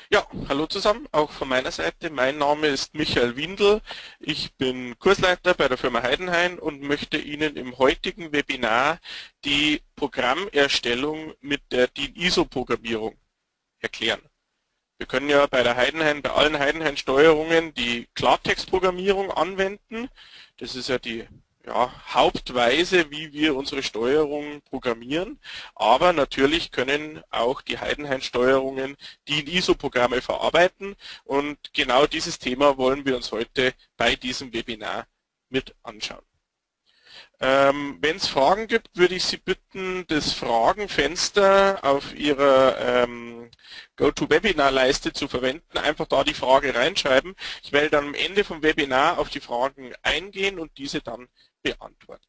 Ja, hallo zusammen, auch von meiner Seite. Mein Name ist Michael Windel. Ich bin Kursleiter bei der Firma Heidenhain und möchte Ihnen im heutigen Webinar die Programmerstellung mit der DIN-ISO-Programmierung erklären. Wir können ja bei der Heidenhain, bei allen Heidenhain-Steuerungen die Klartextprogrammierung anwenden. Das ist ja die Hauptweise, wie wir unsere Steuerung programmieren. Aber natürlich können auch die Heidenhain-Steuerungen die in ISO-Programme verarbeiten. Und genau dieses Thema wollen wir uns heute bei diesem Webinar mit anschauen. Wenn es Fragen gibt, würde ich Sie bitten, das Fragenfenster auf Ihrer GoToWebinar-Leiste zu verwenden. Einfach da die Frage reinschreiben. Ich werde dann am Ende vom Webinar auf die Fragen eingehen und diese dann beantworten.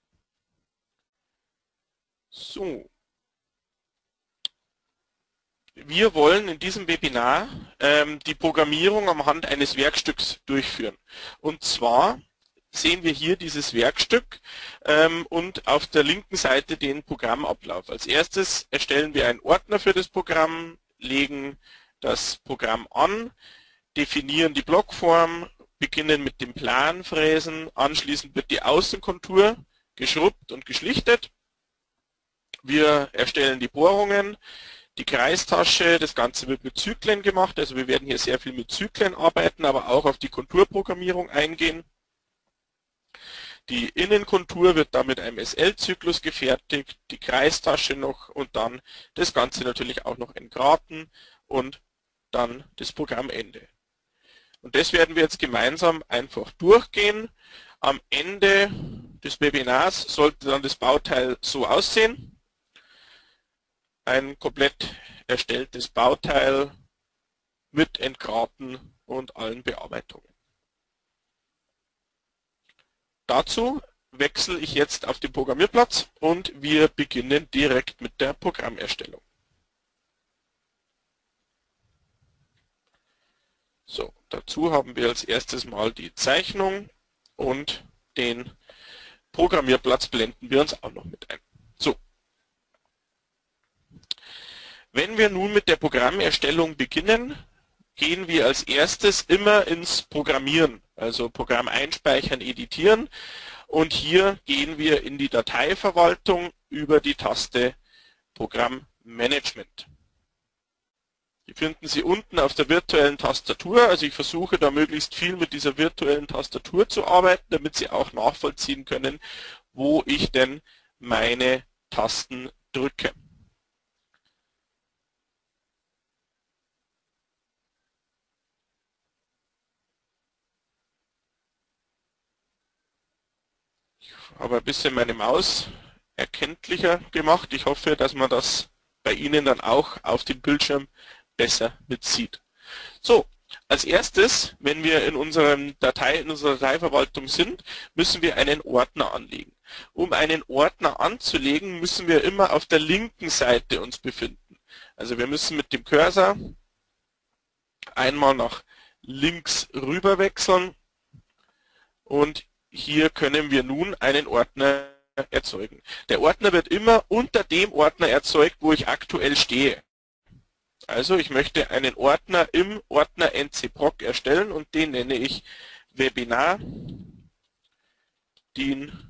So. Wir wollen in diesem Webinar die Programmierung am Hand eines Werkstücks durchführen. Und zwar sehen wir hier dieses Werkstück und auf der linken Seite den Programmablauf. Als erstes erstellen wir einen Ordner für das Programm, legen das Programm an, definieren die Blockform, beginnen mit dem Planfräsen, anschließend wird die Außenkontur geschrubbt und geschlichtet. Wir erstellen die Bohrungen, die Kreistasche, das Ganze wird mit Zyklen gemacht, also wir werden hier sehr viel mit Zyklen arbeiten, aber auch auf die Konturprogrammierung eingehen. Die Innenkontur wird dann mit einem SL-Zyklus gefertigt, die Kreistasche noch und dann das Ganze natürlich auch noch entgraten und dann das Programmende. Und das werden wir jetzt gemeinsam einfach durchgehen. Am Ende des Webinars sollte dann das Bauteil so aussehen. Ein komplett erstelltes Bauteil mit Entgraten und allen Bearbeitungen. Dazu wechsle ich jetzt auf den Programmierplatz und wir beginnen direkt mit der Programmerstellung. So, dazu haben wir als erstes mal die Zeichnung und den Programmierplatz blenden wir uns auch noch mit ein. So. Wenn wir nun mit der Programmerstellung beginnen, gehen wir als erstes immer ins Programmieren, also Programm einspeichern, editieren und hier gehen wir in die Dateiverwaltung über die Taste Programmmanagement. Die finden Sie unten auf der virtuellen Tastatur, also ich versuche da möglichst viel mit dieser virtuellen Tastatur zu arbeiten, damit Sie auch nachvollziehen können, wo ich denn meine Tasten drücke. Aber ein bisschen meine Maus erkenntlicher gemacht. Ich hoffe, dass man das bei Ihnen dann auch auf dem Bildschirm besser mitsieht. So, als erstes, wenn wir in unserer Dateiverwaltung sind, müssen wir einen Ordner anlegen. Um einen Ordner anzulegen, müssen wir immer auf der linken Seite uns befinden. Also wir müssen mit dem Cursor einmal nach links rüber wechseln und hier können wir nun einen Ordner erzeugen. Der Ordner wird immer unter dem Ordner erzeugt, wo ich aktuell stehe. Also ich möchte einen Ordner im Ordner ncproc erstellen und den nenne ich Webinar DIN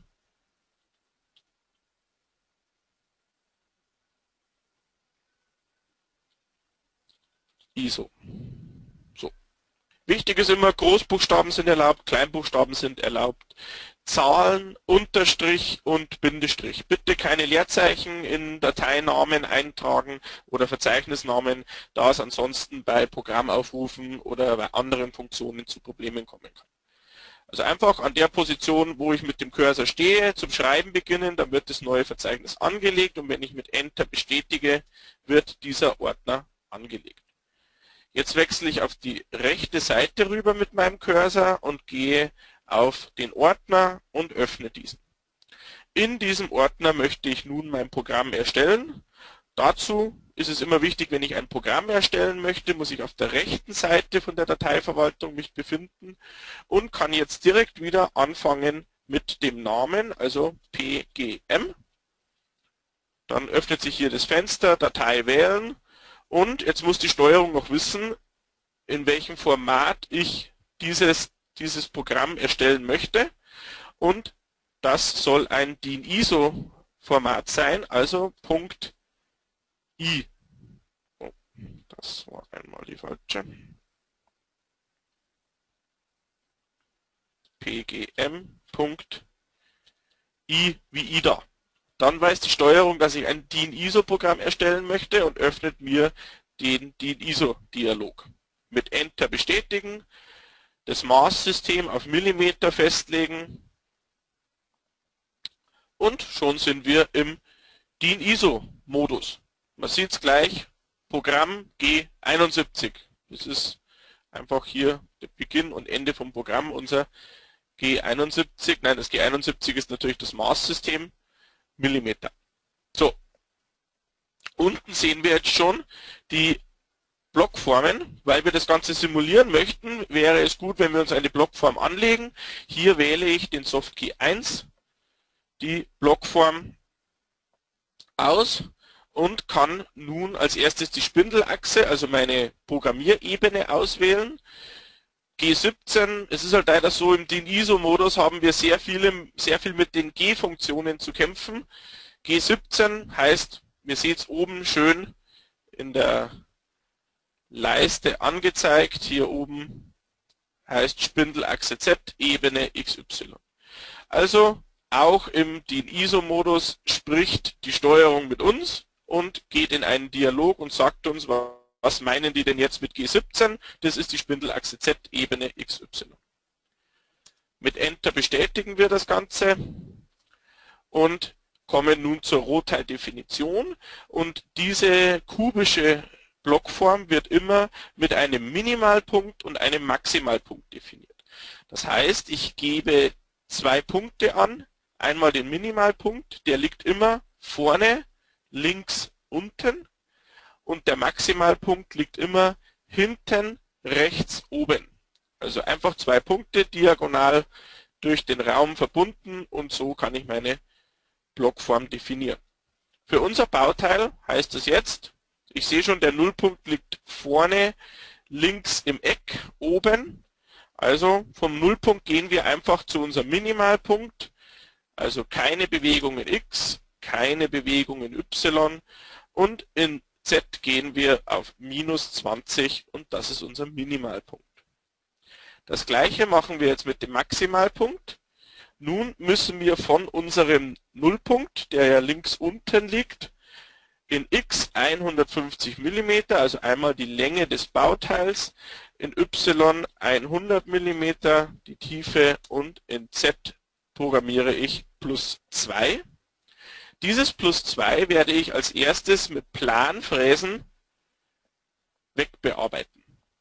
ISO. So. Wichtig ist immer, Großbuchstaben sind erlaubt, Kleinbuchstaben sind erlaubt. Zahlen, Unterstrich und Bindestrich. Bitte keine Leerzeichen in Dateinamen eintragen oder Verzeichnisnamen, da es ansonsten bei Programmaufrufen oder bei anderen Funktionen zu Problemen kommen kann. Also einfach an der Position, wo ich mit dem Cursor stehe, zum Schreiben beginnen, dann wird das neue Verzeichnis angelegt und wenn ich mit Enter bestätige, wird dieser Ordner angelegt. Jetzt wechsle ich auf die rechte Seite rüber mit meinem Cursor und gehe auf den Ordner und öffne diesen. In diesem Ordner möchte ich nun mein Programm erstellen. Dazu ist es immer wichtig, wenn ich ein Programm erstellen möchte, muss ich auf der rechten Seite von der Dateiverwaltung mich befinden und kann jetzt direkt wieder anfangen mit dem Namen, also PGM. Dann öffnet sich hier das Fenster, Datei wählen und jetzt muss die Steuerung noch wissen, in welchem Format ich dieses Programm erstellen möchte, und das soll ein DIN-ISO-Format sein, also .i. Oh, das war einmal die falsche. pgm.i wie IDA. Dann weiß die Steuerung, dass ich ein DIN-ISO-Programm erstellen möchte und öffnet mir den DIN-ISO-Dialog. Mit Enter bestätigen, das Maßsystem auf Millimeter festlegen und schon sind wir im DIN-ISO-Modus. Man sieht es gleich, Programm G71. Das ist einfach hier der Beginn und Ende vom Programm, unser G71. Nein, das G71 ist natürlich das Maßsystem, Millimeter. So, unten sehen wir jetzt schon die Blockformen. Weil wir das Ganze simulieren möchten, wäre es gut, wenn wir uns eine Blockform anlegen. Hier wähle ich den Soft-Key 1, die Blockform aus und kann nun als erstes die Spindelachse, also meine Programmierebene, auswählen. G17, es ist halt leider so, im DIN-ISO-Modus haben wir sehr viel mit den G-Funktionen zu kämpfen. G17 heißt, ihr seht es oben schön in der Leiste angezeigt, hier oben heißt Spindelachse Z, Ebene XY. Also auch im DIN-ISO-Modus spricht die Steuerung mit uns und geht in einen Dialog und sagt uns, was meinen die denn jetzt mit G17? Das ist die Spindelachse Z, Ebene XY. Mit Enter bestätigen wir das Ganze und kommen nun zur Rohteildefinition. Und diese kubische Blockform wird immer mit einem Minimalpunkt und einem Maximalpunkt definiert. Das heißt, ich gebe zwei Punkte an. Einmal den Minimalpunkt, der liegt immer vorne, links, unten. Und der Maximalpunkt liegt immer hinten, rechts, oben. Also einfach zwei Punkte diagonal durch den Raum verbunden und so kann ich meine Blockform definieren. Für unser Bauteil heißt es jetzt, ich sehe schon, der Nullpunkt liegt vorne, links im Eck, oben. Also vom Nullpunkt gehen wir einfach zu unserem Minimalpunkt. Also keine Bewegung in X, keine Bewegung in Y und in Z gehen wir auf minus 20 und das ist unser Minimalpunkt. Das gleiche machen wir jetzt mit dem Maximalpunkt. Nun müssen wir von unserem Nullpunkt, der ja links unten liegt, in X 150 mm, also einmal die Länge des Bauteils, in Y 100 mm die Tiefe und in Z programmiere ich +2. Dieses +2 werde ich als erstes mit Planfräsen wegbearbeiten.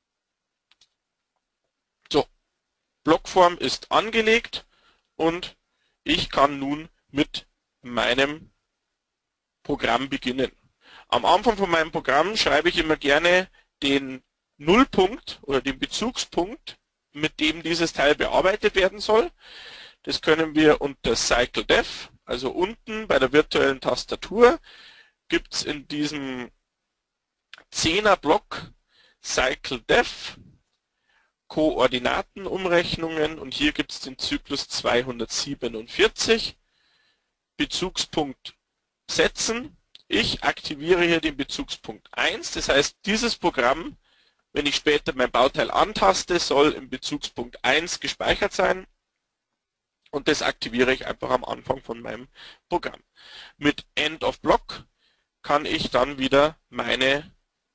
So, Blockform ist angelegt und ich kann nun mit meinem Programm beginnen. Am Anfang von meinem Programm schreibe ich immer gerne den Nullpunkt oder den Bezugspunkt, mit dem dieses Teil bearbeitet werden soll. Das können wir unter CycleDef, also unten bei der virtuellen Tastatur, gibt es in diesem 10er Block CycleDef, Koordinatenumrechnungen und hier gibt es den Zyklus 247, Bezugspunkt setzen. Ich aktiviere hier den Bezugspunkt 1, das heißt, dieses Programm, wenn ich später mein Bauteil antaste, soll im Bezugspunkt 1 gespeichert sein. Und das aktiviere ich einfach am Anfang von meinem Programm. Mit End of Block kann ich dann wieder meinen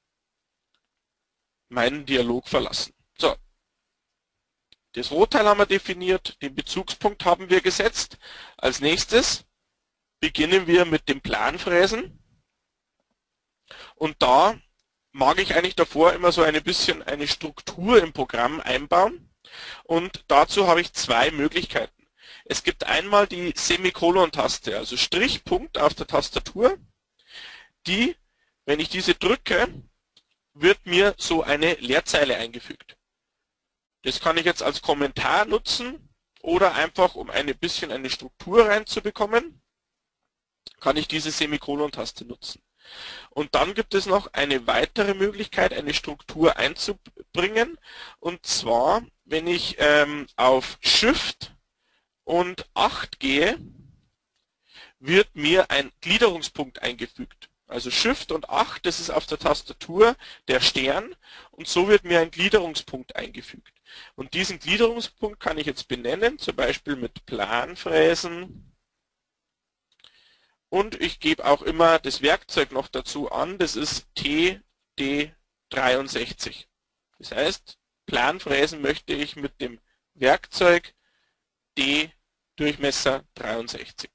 Dialog verlassen. So, das Rohteil haben wir definiert, den Bezugspunkt haben wir gesetzt. Als nächstes beginnen wir mit dem Planfräsen. Und da mag ich eigentlich davor immer so ein bisschen eine Struktur im Programm einbauen. Und dazu habe ich zwei Möglichkeiten. Es gibt einmal die Semikolon-Taste, also Strichpunkt auf der Tastatur, die, wenn ich diese drücke, wird mir so eine Leerzeile eingefügt. Das kann ich jetzt als Kommentar nutzen oder einfach, um ein bisschen eine Struktur reinzubekommen, kann ich diese Semikolon-Taste nutzen. Und dann gibt es noch eine weitere Möglichkeit, eine Struktur einzubringen. Und zwar, wenn ich auf Shift und 8 gehe, wird mir ein Gliederungspunkt eingefügt. Also Shift und 8, das ist auf der Tastatur der Stern, und so wird mir ein Gliederungspunkt eingefügt. Und diesen Gliederungspunkt kann ich jetzt benennen, zum Beispiel mit Planfräsen. Und ich gebe auch immer das Werkzeug noch dazu an, das ist TD63. Das heißt, Planfräsen möchte ich mit dem Werkzeug D Durchmesser 63.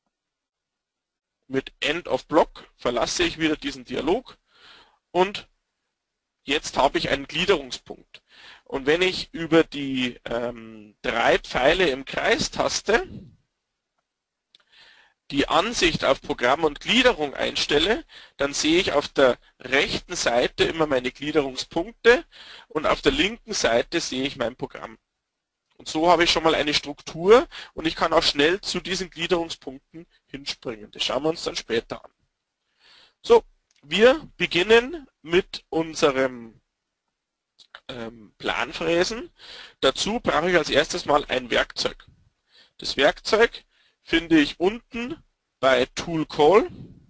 Mit End of Block verlasse ich wieder diesen Dialog und jetzt habe ich einen Gliederungspunkt. Und wenn ich über die 3 Pfeile im Kreis taste, die Ansicht auf Programm und Gliederung einstelle, dann sehe ich auf der rechten Seite immer meine Gliederungspunkte und auf der linken Seite sehe ich mein Programm. Und so habe ich schon mal eine Struktur und ich kann auch schnell zu diesen Gliederungspunkten hinspringen. Das schauen wir uns dann später an. So, wir beginnen mit unserem Planfräsen. Dazu brauche ich als erstes mal ein Werkzeug. Das Werkzeug finde ich unten bei Tool Call.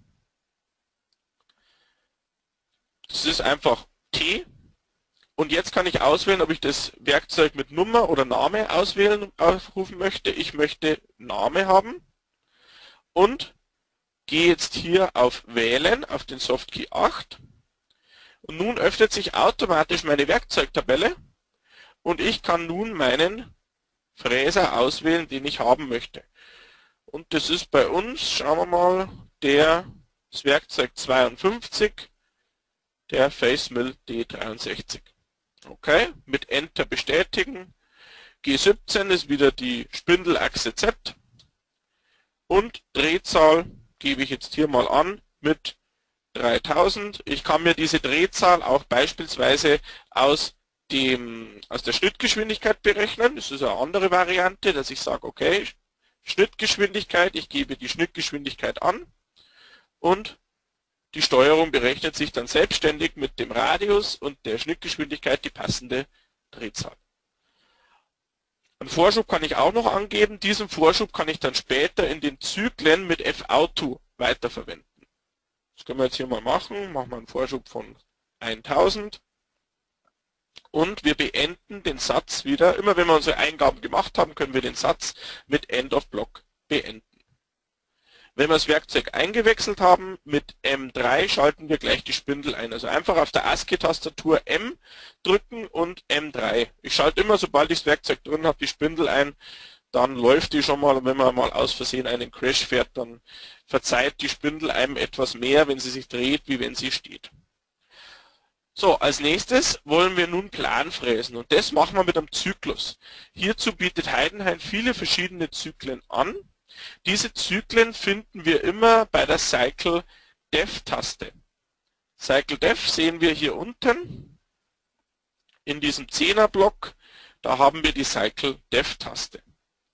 Das ist einfach T. Und jetzt kann ich auswählen, ob ich das Werkzeug mit Nummer oder Name aufrufen möchte. Ich möchte Name haben und gehe jetzt hier auf Wählen, auf den Softkey 8. Und nun öffnet sich automatisch meine Werkzeugtabelle und ich kann nun meinen Fräser auswählen, den ich haben möchte. Und das ist bei uns, schauen wir mal, das Werkzeug 52, der FaceMill D63. Okay, mit Enter bestätigen. G17 ist wieder die Spindelachse Z. Und Drehzahl gebe ich jetzt hier mal an mit 3000. Ich kann mir diese Drehzahl auch beispielsweise aus der Schnittgeschwindigkeit berechnen. Das ist eine andere Variante, dass ich sage, okay, Schnittgeschwindigkeit, ich gebe die Schnittgeschwindigkeit an und die Steuerung berechnet sich dann selbstständig mit dem Radius und der Schnittgeschwindigkeit die passende Drehzahl. Einen Vorschub kann ich auch noch angeben. Diesen Vorschub kann ich dann später in den Zyklen mit Fauto weiterverwenden. Das können wir jetzt hier mal machen. Machen wir einen Vorschub von 1000. Und wir beenden den Satz wieder. Immer wenn wir unsere Eingaben gemacht haben, können wir den Satz mit End of Block beenden. Wenn wir das Werkzeug eingewechselt haben, mit M3 schalten wir gleich die Spindel ein. Also einfach auf der ASCII-Tastatur M drücken und M3. Ich schalte immer, sobald ich das Werkzeug drin habe, die Spindel ein. Dann läuft die schon mal, und wenn man mal aus Versehen einen Crash fährt, dann verzeiht die Spindel einem etwas mehr, wenn sie sich dreht, wie wenn sie steht. So, als nächstes wollen wir nun Planfräsen und das machen wir mit einem Zyklus. Hierzu bietet Heidenhain viele verschiedene Zyklen an. Diese Zyklen finden wir immer bei der Cycle Def Taste. Cycle Def sehen wir hier unten in diesem 10er Block, da haben wir die Cycle Def Taste.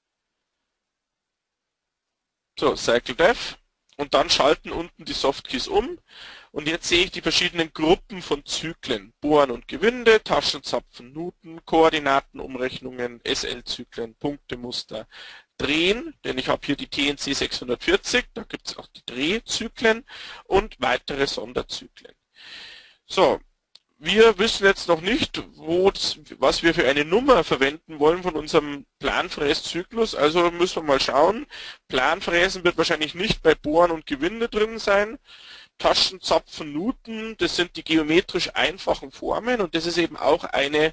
So, Cycle Def und dann schalten unten die Softkeys um. Und jetzt sehe ich die verschiedenen Gruppen von Zyklen. Bohren und Gewinde, Taschenzapfen, Nuten, Koordinatenumrechnungen, SL-Zyklen, Punktemuster, Drehen, denn ich habe hier die TNC 640, da gibt es auch die Drehzyklen und weitere Sonderzyklen. So, wir wissen jetzt noch nicht, was wir für eine Nummer verwenden wollen von unserem Planfräszyklus, also müssen wir mal schauen. Planfräsen wird wahrscheinlich nicht bei Bohren und Gewinde drin sein. Taschenzapfen, Nuten, das sind die geometrisch einfachen Formen und das ist eben auch eine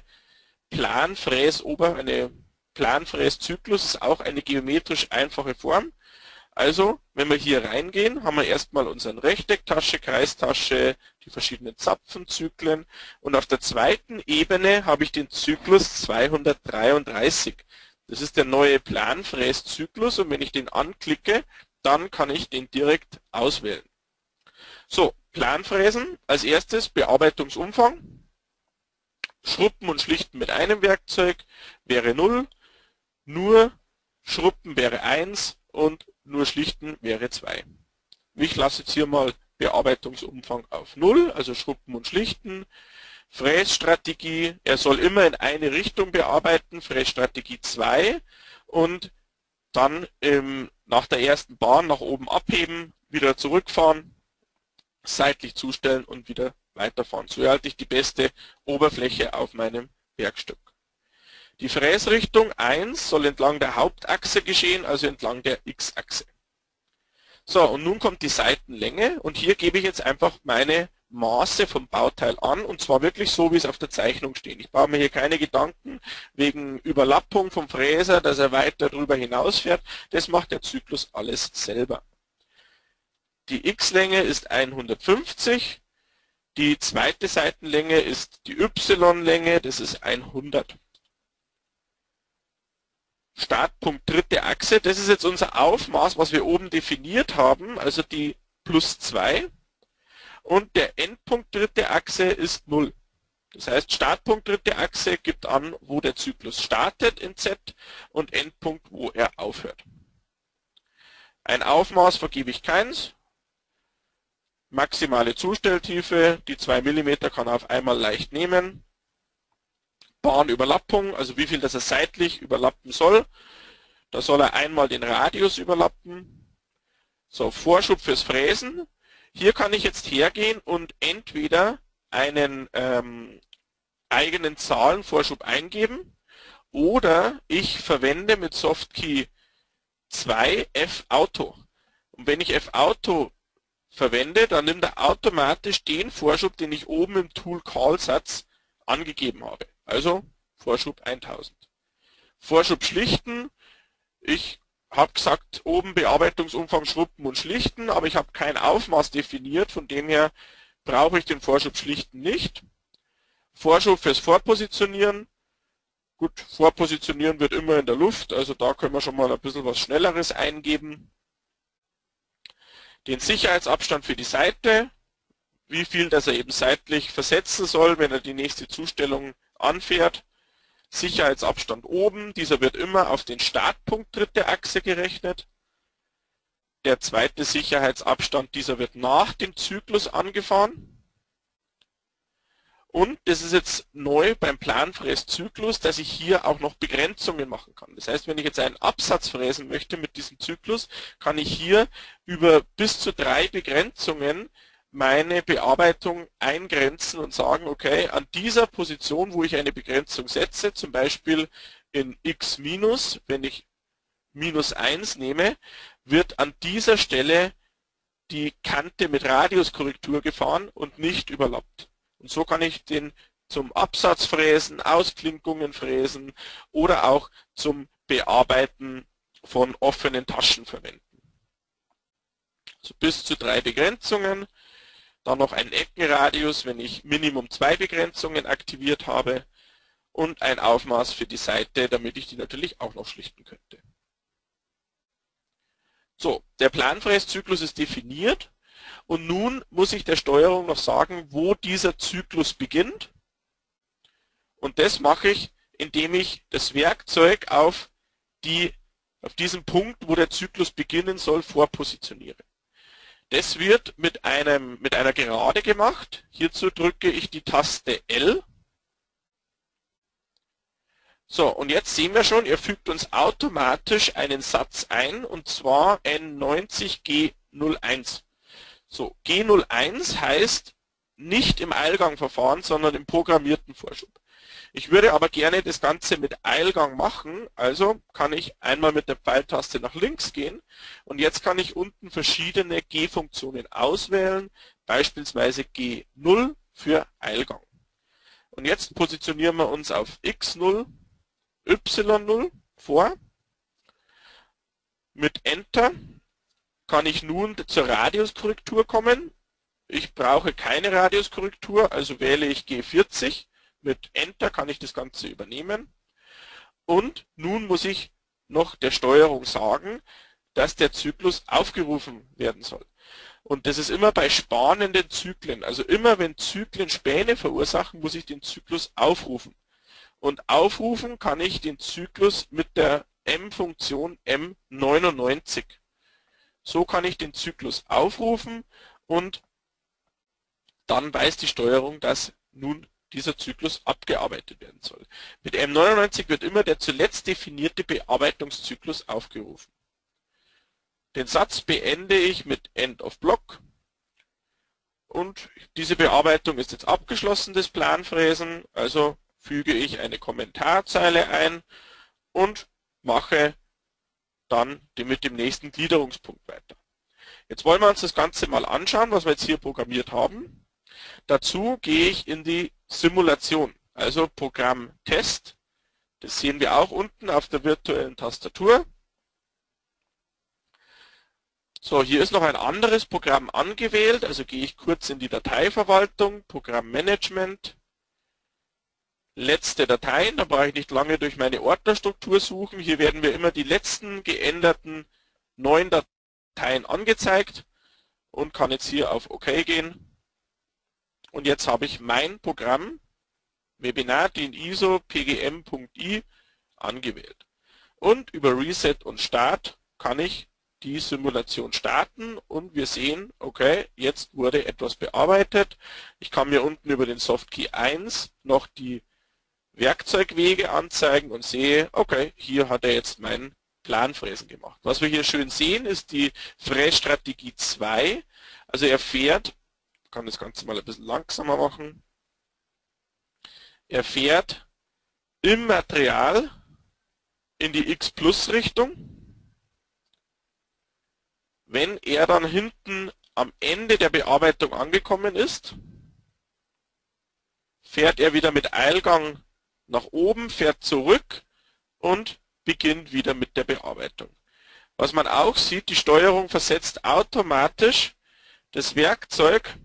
Planfräszyklus, ist auch eine geometrisch einfache Form. Also, wenn wir hier reingehen, haben wir erstmal unseren Rechtecktasche, Kreistasche, die verschiedenen Zapfenzyklen und auf der zweiten Ebene habe ich den Zyklus 233. Das ist der neue Planfräszyklus und wenn ich den anklicke, dann kann ich den direkt auswählen. So, Planfräsen, als erstes Bearbeitungsumfang. Schruppen und Schlichten mit einem Werkzeug wäre 0, nur Schruppen wäre 1 und nur Schlichten wäre 2. Ich lasse jetzt hier mal Bearbeitungsumfang auf 0, also Schruppen und Schlichten. Frässtrategie, er soll immer in eine Richtung bearbeiten, Frässtrategie 2 und dann nach der ersten Bahn nach oben abheben, wieder zurückfahren, seitlich zustellen und wieder weiterfahren. So erhalte ich die beste Oberfläche auf meinem Werkstück. Die Fräsrichtung 1 soll entlang der Hauptachse geschehen, also entlang der X-Achse. So, und nun kommt die Seitenlänge und hier gebe ich jetzt einfach meine Maße vom Bauteil an und zwar wirklich so, wie es auf der Zeichnung steht. Ich baue mir hier keine Gedanken wegen Überlappung vom Fräser, dass er weiter darüber hinausfährt. Das macht der Zyklus alles selber. Die X-Länge ist 150, die zweite Seitenlänge ist die Y-Länge, das ist 100. Startpunkt dritte Achse, das ist jetzt unser Aufmaß, was wir oben definiert haben, also die plus 2. Und der Endpunkt dritte Achse ist 0. Das heißt, Startpunkt dritte Achse gibt an, wo der Zyklus startet in Z und Endpunkt, wo er aufhört. Ein Aufmaß vergebe ich keins. Maximale Zustelltiefe, die 2 mm kann er auf einmal leicht nehmen. Bahnüberlappung, also wie viel das er seitlich überlappen soll. Da soll er einmal den Radius überlappen. So, Vorschub fürs Fräsen. Hier kann ich jetzt hergehen und entweder einen eigenen Zahlenvorschub eingeben oder ich verwende mit Softkey 2 F-Auto. Und wenn ich F-Auto verwende, dann nimmt er automatisch den Vorschub, den ich oben im Tool Call-Satz angegeben habe. Also Vorschub 1000. Vorschub schlichten. Ich habe gesagt, oben Bearbeitungsumfang Schruppen und Schlichten, aber ich habe kein Aufmaß definiert, von dem her brauche ich den Vorschub schlichten nicht. Vorschub fürs Vorpositionieren. Gut, Vorpositionieren wird immer in der Luft, also da können wir schon mal ein bisschen was Schnelleres eingeben. Den Sicherheitsabstand für die Seite, wie viel das er eben seitlich versetzen soll, wenn er die nächste Zustellung anfährt. Sicherheitsabstand oben, dieser wird immer auf den Startpunkt dritte Achse gerechnet. Der zweite Sicherheitsabstand, dieser wird nach dem Zyklus angefahren. Und das ist jetzt neu beim Planfräszyklus, dass ich hier auch noch Begrenzungen machen kann. Das heißt, wenn ich jetzt einen Absatz fräsen möchte mit diesem Zyklus, kann ich hier über bis zu 3 Begrenzungen meine Bearbeitung eingrenzen und sagen, okay, an dieser Position, wo ich eine Begrenzung setze, zum Beispiel in x-, wenn ich -1 nehme, wird an dieser Stelle die Kante mit Radiuskorrektur gefahren und nicht überlappt. Und so kann ich den zum Absatz fräsen, Ausklinkungen fräsen oder auch zum Bearbeiten von offenen Taschen verwenden. Also bis zu 3 Begrenzungen. Dann noch einen Eckenradius, wenn ich Minimum 2 Begrenzungen aktiviert habe und ein Aufmaß für die Seite, damit ich die natürlich auch noch schlichten könnte. So, der Planfräszyklus ist definiert und nun muss ich der Steuerung noch sagen, wo dieser Zyklus beginnt. Und das mache ich, indem ich das Werkzeug auf diesen Punkt, wo der Zyklus beginnen soll, vorpositioniere. Das wird mit einer Gerade gemacht. Hierzu drücke ich die Taste L. So, und jetzt sehen wir schon, er fügt uns automatisch einen Satz ein, und zwar N90G01. So, G01 heißt nicht im Eilgangverfahren, sondern im programmierten Vorschub. Ich würde aber gerne das Ganze mit Eilgang machen, also kann ich einmal mit der Pfeiltaste nach links gehen und jetzt kann ich unten verschiedene G-Funktionen auswählen, beispielsweise G0 für Eilgang. Und jetzt positionieren wir uns auf X0, Y0 vor. Mit Enter kann ich nun zur Radiuskorrektur kommen. Ich brauche keine Radiuskorrektur, also wähle ich G40. Mit Enter kann ich das Ganze übernehmen. Und nun muss ich noch der Steuerung sagen, dass der Zyklus aufgerufen werden soll. Und das ist immer bei spanenden Zyklen. Also immer wenn Zyklen Späne verursachen, muss ich den Zyklus aufrufen. Und aufrufen kann ich den Zyklus mit der M-Funktion M99. So kann ich den Zyklus aufrufen und dann weiß die Steuerung, dass nun dieser Zyklus abgearbeitet werden soll. Mit M99 wird immer der zuletzt definierte Bearbeitungszyklus aufgerufen. Den Satz beende ich mit End of Block und diese Bearbeitung ist jetzt abgeschlossen des Planfräsen, also füge ich eine Kommentarzeile ein und mache dann mit dem nächsten Gliederungspunkt weiter. Jetzt wollen wir uns das Ganze mal anschauen, was wir jetzt hier programmiert haben. Dazu gehe ich in die Simulation, also Programm Test. Das sehen wir auch unten auf der virtuellen Tastatur. So, hier ist noch ein anderes Programm angewählt, also gehe ich kurz in die Dateiverwaltung, Programmmanagement, letzte Dateien, da brauche ich nicht lange durch meine Ordnerstruktur suchen. Hier werden mir immer die letzten geänderten neuen Dateien angezeigt und kann jetzt hier auf OK gehen. Und jetzt habe ich mein Programm Webinar DIN ISO pgm.i angewählt. Und über Reset und Start kann ich die Simulation starten und wir sehen, okay, jetzt wurde etwas bearbeitet. Ich kann mir unten über den Softkey 1 noch die Werkzeugwege anzeigen und sehe, okay, hier hat er jetzt mein Planfräsen gemacht. Was wir hier schön sehen, ist die Frässtrategie 2. Also er fährt, ich kann das Ganze mal ein bisschen langsamer machen, er fährt im Material in die X-Plus-Richtung. Wenn er dann hinten am Ende der Bearbeitung angekommen ist, fährt er wieder mit Eilgang nach oben, fährt zurück und beginnt wieder mit der Bearbeitung. Was man auch sieht, die Steuerung versetzt automatisch das Werkzeug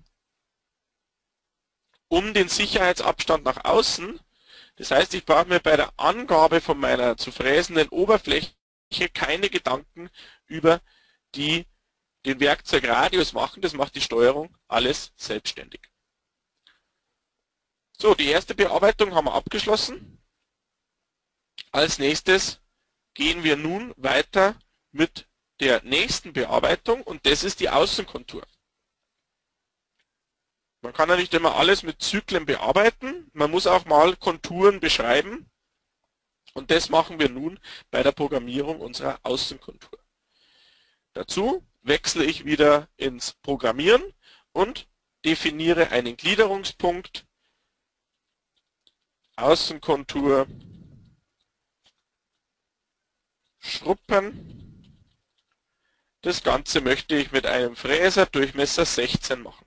um den Sicherheitsabstand nach außen. Das heißt, ich brauche mir bei der Angabe von meiner zu fräsenden Oberfläche keine Gedanken über den Werkzeugradius machen. Das macht die Steuerung alles selbstständig. So, die erste Bearbeitung haben wir abgeschlossen. Als nächstes gehen wir nun weiter mit der nächsten Bearbeitung und das ist die Außenkontur. Man kann ja nicht immer alles mit Zyklen bearbeiten, man muss auch mal Konturen beschreiben und das machen wir nun bei der Programmierung unserer Außenkontur. Dazu wechsle ich wieder ins Programmieren und definiere einen Gliederungspunkt, Außenkontur, Schruppen. Das Ganze möchte ich mit einem Fräser Durchmesser 16 machen.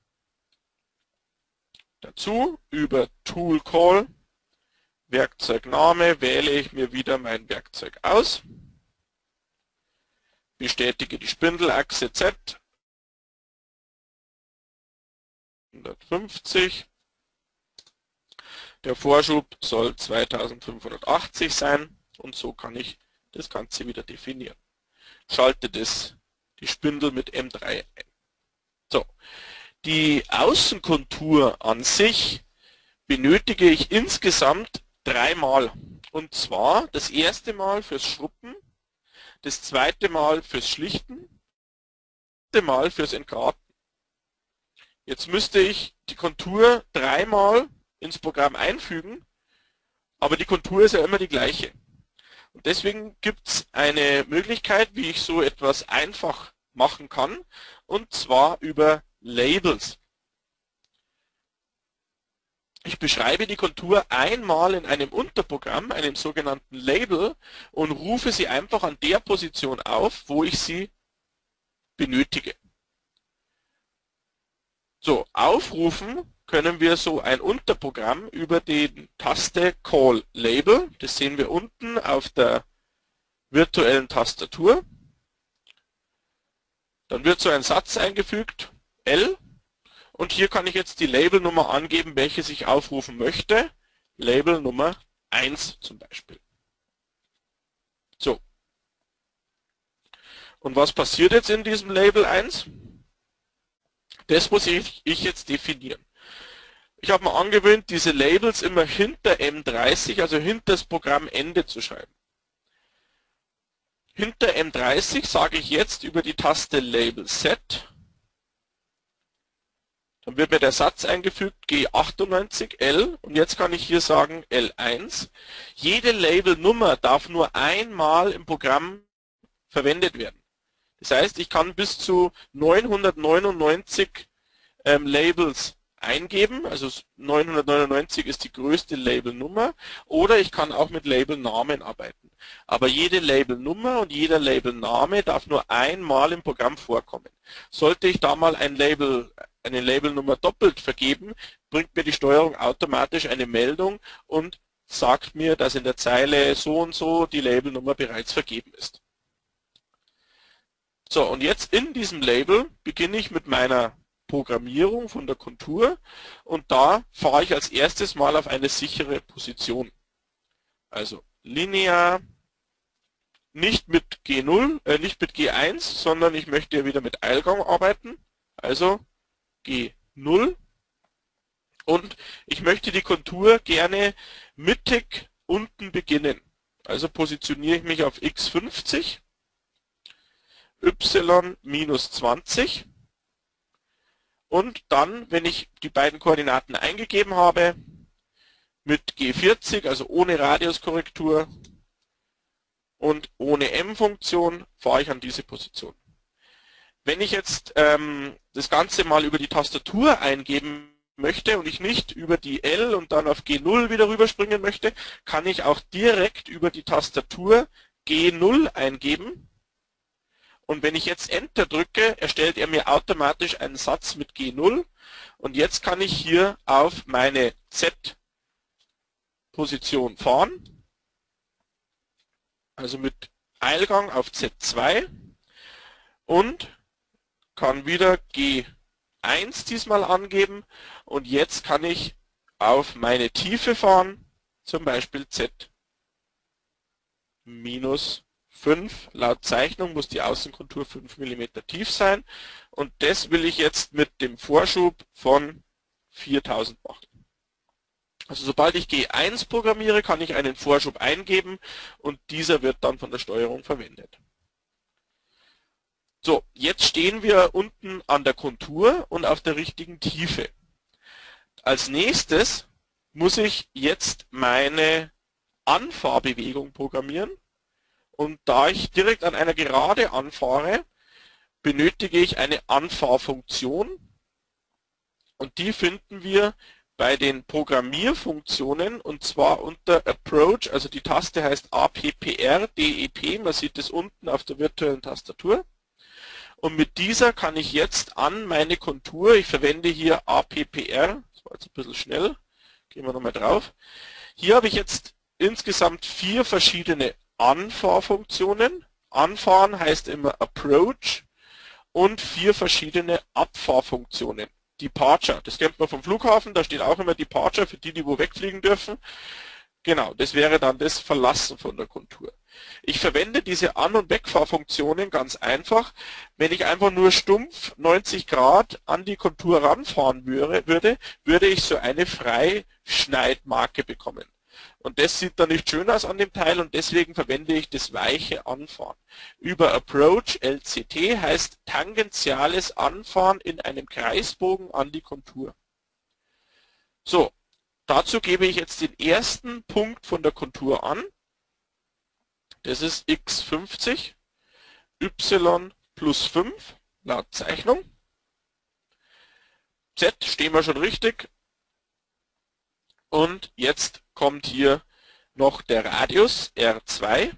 Dazu über Tool Call, Werkzeugname, wähle ich mir wieder mein Werkzeug aus, bestätige die Spindelachse Z, 150, der Vorschub soll 2580 sein und so kann ich das Ganze wieder definieren. Schalte die Spindel mit M3 ein. So, die Außenkontur an sich benötige ich insgesamt dreimal. Und zwar das erste Mal fürs Schruppen, das zweite Mal fürs Schlichten, das dritte Mal fürs Entgraten. Jetzt müsste ich die Kontur dreimal ins Programm einfügen, aber die Kontur ist ja immer die gleiche. Und deswegen gibt es eine Möglichkeit, wie ich so etwas einfach machen kann, und zwar über Labels. Ich beschreibe die Kontur einmal in einem Unterprogramm, einem sogenannten Label, und rufe sie einfach an der Position auf, wo ich sie benötige. So, aufrufen können wir so ein Unterprogramm über die Taste Call Label. Das sehen wir unten auf der virtuellen Tastatur. Dann wird so ein Satz eingefügt, L, und hier kann ich jetzt die Labelnummer angeben, welches ich aufrufen möchte. Label Nummer 1 zum Beispiel. So. Und was passiert jetzt in diesem Label 1? Das muss ich jetzt definieren. Ich habe mir angewöhnt, diese Labels immer hinter M30, also hinter das Programmende zu schreiben. Hinter M30 sage ich jetzt über die Taste Label Set Dann wird mir der Satz eingefügt, G98, L, und jetzt kann ich hier sagen L1. Jede Labelnummer darf nur einmal im Programm verwendet werden. Das heißt, ich kann bis zu 999 Labels eingeben, also 999 ist die größte Labelnummer, oder ich kann auch mit Labelnamen arbeiten. Aber jede Labelnummer und jeder Labelname darf nur einmal im Programm vorkommen. Sollte ich da mal eine Labelnummer doppelt vergeben, bringt mir die Steuerung automatisch eine Meldung und sagt mir, dass in der Zeile so und so die Labelnummer bereits vergeben ist. So, und jetzt in diesem Label beginne ich mit meiner Programmierung von der Kontur und da fahre ich als erstes mal auf eine sichere Position. Also linear, nicht mit G0, nicht mit G1, sondern ich möchte ja wieder mit Eilgang arbeiten. Also G0 und ich möchte die Kontur gerne mittig unten beginnen. Also positioniere ich mich auf x50, y minus 20 und dann, wenn ich die beiden Koordinaten eingegeben habe, mit G40, also ohne Radiuskorrektur und ohne M-Funktion, fahre ich an diese Position. Wenn ich jetzt das Ganze mal über die Tastatur eingeben möchte und ich nicht über die L und dann auf G0 wieder rüberspringen möchte, kann ich auch direkt über die Tastatur G0 eingeben. Und wenn ich jetzt Enter drücke, erstellt er mir automatisch einen Satz mit G0. Und jetzt kann ich hier auf meine Z-Position fahren. Also mit Eilgang auf Z2. Und kann wieder G1 diesmal angeben. Und jetzt kann ich auf meine Tiefe fahren. Zum Beispiel Z minus 5. Laut Zeichnung muss die Außenkontur 5 mm tief sein und das will ich jetzt mit dem Vorschub von 4000 machen. Also sobald ich G1 programmiere, kann ich einen Vorschub eingeben und dieser wird dann von der Steuerung verwendet. So, jetzt stehen wir unten an der Kontur und auf der richtigen Tiefe. Als nächstes muss ich jetzt meine Anfahrbewegung programmieren. Und da ich direkt an einer Gerade anfahre, benötige ich eine Anfahrfunktion. Und die finden wir bei den Programmierfunktionen und zwar unter Approach, also die Taste heißt APPR, DEP, man sieht es unten auf der virtuellen Tastatur. Und mit dieser kann ich jetzt an meine Kontur, ich verwende hier APPR, das war jetzt ein bisschen schnell, gehen wir nochmal drauf. Hier habe ich jetzt insgesamt 4 verschiedene Anfahrfunktionen. Anfahren heißt immer Approach und 4 verschiedene Abfahrfunktionen. Departure, das kennt man vom Flughafen, da steht auch immer Departure für die, die wo wegfliegen dürfen. Genau, das wäre dann das Verlassen von der Kontur. Ich verwende diese An- und Wegfahrfunktionen ganz einfach. Wenn ich einfach nur stumpf 90 Grad an die Kontur ranfahren würde ich so eine Freischneidmarke bekommen. Und das sieht dann nicht schön aus an dem Teil und deswegen verwende ich das weiche Anfahren. Über Approach, LCT, heißt tangentiales Anfahren in einem Kreisbogen an die Kontur. So, dazu gebe ich jetzt den ersten Punkt von der Kontur an. Das ist x50, y plus 5, laut Zeichnung. Z stehen wir schon richtig. Und jetzt kommt hier noch der Radius R2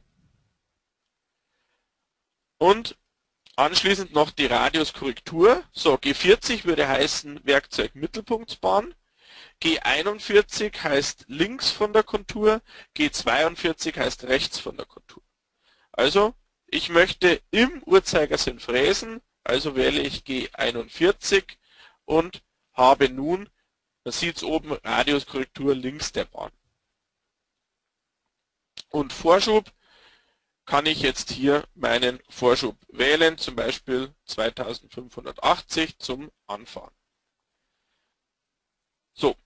und anschließend noch die Radiuskorrektur. So, G40 würde heißen Werkzeug Mittelpunktsbahn. G41 heißt links von der Kontur, G42 heißt rechts von der Kontur. Also, ich möchte im Uhrzeigersinn fräsen, also wähle ich G41 und habe nun, man sieht es oben, Radiuskorrektur links der Bahn. Und Vorschub kann ich jetzt hier meinen Vorschub wählen, zum Beispiel 2580 zum Anfahren. So.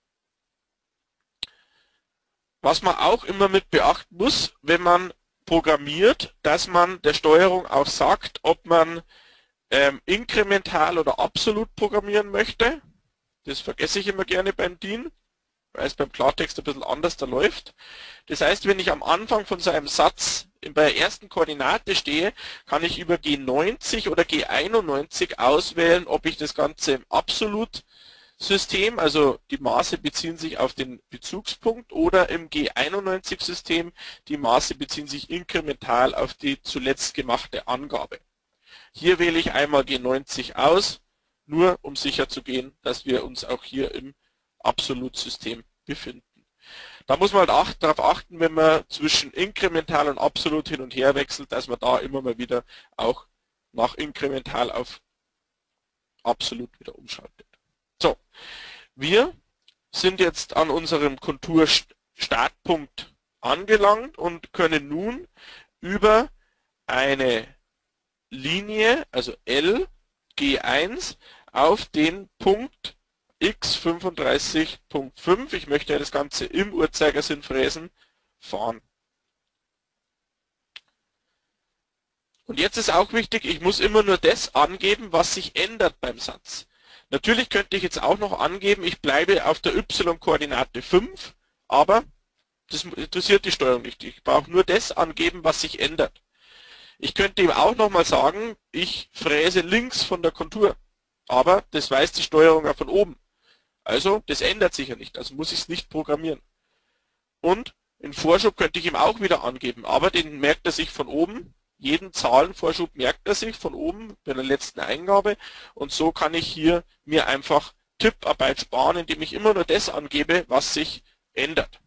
Was man auch immer mit beachten muss, wenn man programmiert, dass man der Steuerung auch sagt, ob man inkremental oder absolut programmieren möchte. Das vergesse ich immer gerne beim DIN, weil es beim Klartext ein bisschen anders da läuft. Das heißt, wenn ich am Anfang von so einem Satz bei der ersten Koordinate stehe, kann ich über G90 oder G91 auswählen, ob ich das Ganze im Absolutsystem, also die Maße beziehen sich auf den Bezugspunkt, oder im G91-System, die Maße beziehen sich inkremental auf die zuletzt gemachte Angabe. Hier wähle ich einmal G90 aus, nur um sicher zu gehen, dass wir uns auch hier im Absolutsystem befinden. Da muss man halt darauf achten, wenn man zwischen inkremental und absolut hin und her wechselt, dass man da immer mal wieder auch nach inkremental auf absolut wieder umschaltet. So, wir sind jetzt an unserem Konturstartpunkt angelangt und können nun über eine Linie, also L, G1, auf den Punkt x35.5, ich möchte ja das Ganze im Uhrzeigersinn fräsen, fahren. Und jetzt ist auch wichtig, ich muss immer nur das angeben, was sich ändert beim Satz. Natürlich könnte ich jetzt auch noch angeben, ich bleibe auf der y-Koordinate 5, aber das interessiert die Steuerung nicht. Ich brauche nur das angeben, was sich ändert. Ich könnte ihm auch nochmal sagen, ich fräse links von der Kontur, aber das weiß die Steuerung ja von oben. Also das ändert sich ja nicht, also muss ich es nicht programmieren. Und in Vorschub könnte ich ihm auch wieder angeben, aber den merkt er sich von oben. Jeden Zahlenvorschub merkt er sich von oben bei der letzten Eingabe, und so kann ich hier mir einfach Tipparbeit sparen, indem ich immer nur das angebe, was sich ändert.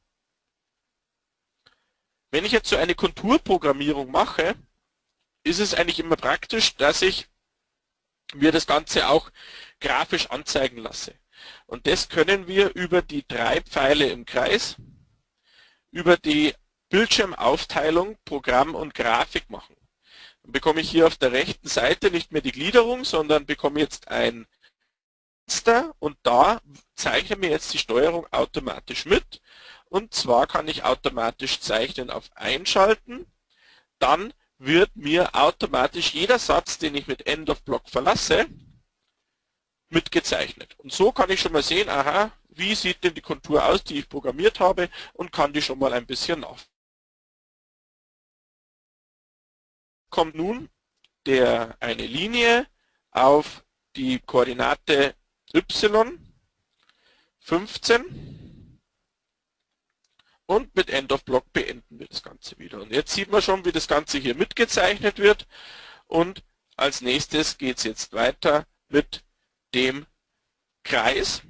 Wenn ich jetzt so eine Konturprogrammierung mache, ist es eigentlich immer praktisch, dass ich mir das Ganze auch grafisch anzeigen lasse. Und das können wir über die 3 Pfeile im Kreis, über die Bildschirmaufteilung, Programm und Grafik machen. Dann bekomme ich hier auf der rechten Seite nicht mehr die Gliederung, sondern bekomme jetzt ein Fenster, und da zeichnet mir jetzt die Steuerung automatisch mit. Und zwar kann ich automatisch zeichnen auf Einschalten, dann wird mir automatisch jeder Satz, den ich mit End of Block verlasse, mitgezeichnet. Und so kann ich schon mal sehen, aha, wie sieht denn die Kontur aus, die ich programmiert habe, und kann die schon mal ein bisschen nach. Kommt nun eine Linie auf die Koordinate y 15 und mit End of Block beenden wir das Ganze wieder. Und jetzt sieht man schon, wie das Ganze hier mitgezeichnet wird, und als nächstes geht es jetzt weiter mit dem Kreis.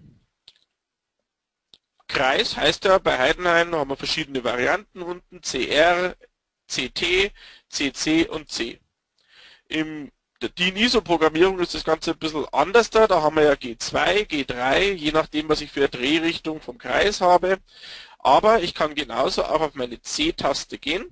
Kreis heißt ja, bei Heidenhain haben wir verschiedene Varianten unten, CR, CT, CC und C. In der DIN-ISO-Programmierung ist das Ganze ein bisschen anders da. Da haben wir ja G2, G3, je nachdem, was ich für eine Drehrichtung vom Kreis habe. Aber ich kann genauso auch auf meine C-Taste gehen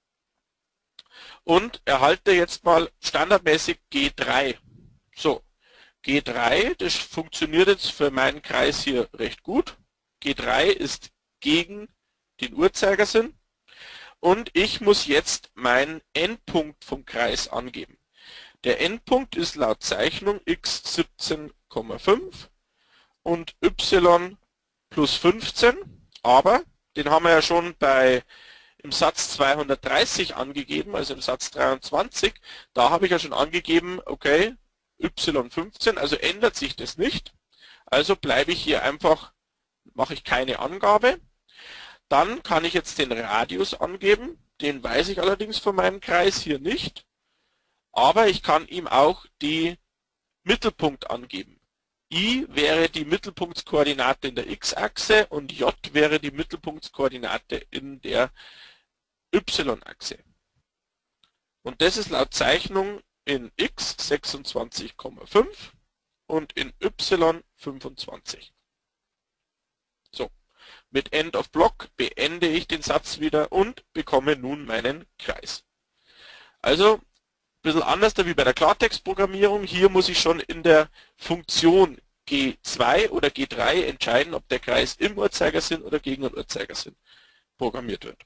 und erhalte jetzt mal standardmäßig G3. So, G3, das funktioniert jetzt für meinen Kreis hier recht gut. G3 ist gegen den Uhrzeigersinn, und ich muss jetzt meinen Endpunkt vom Kreis angeben. Der Endpunkt ist laut Zeichnung x 17,5 und y plus 15, aber den haben wir ja schon im Satz 230 angegeben, also im Satz 23, da habe ich ja schon angegeben, okay, y15, also ändert sich das nicht. Also bleibe ich hier einfach, mache ich keine Angabe. Dann kann ich jetzt den Radius angeben, den weiß ich allerdings von meinem Kreis hier nicht, aber ich kann ihm auch die Mittelpunkt angeben. I wäre die Mittelpunktskoordinate in der x-Achse und j wäre die Mittelpunktskoordinate in der y-Achse. Und das ist laut Zeichnung in x 26,5 und in y 25. So, mit End of Block beende ich den Satz wieder und bekomme nun meinen Kreis. Also ein bisschen anders wie bei der Klartextprogrammierung. Hier muss ich schon in der Funktion G2 oder G3 entscheiden, ob der Kreis im Uhrzeigersinn oder gegen den Uhrzeigersinn programmiert wird.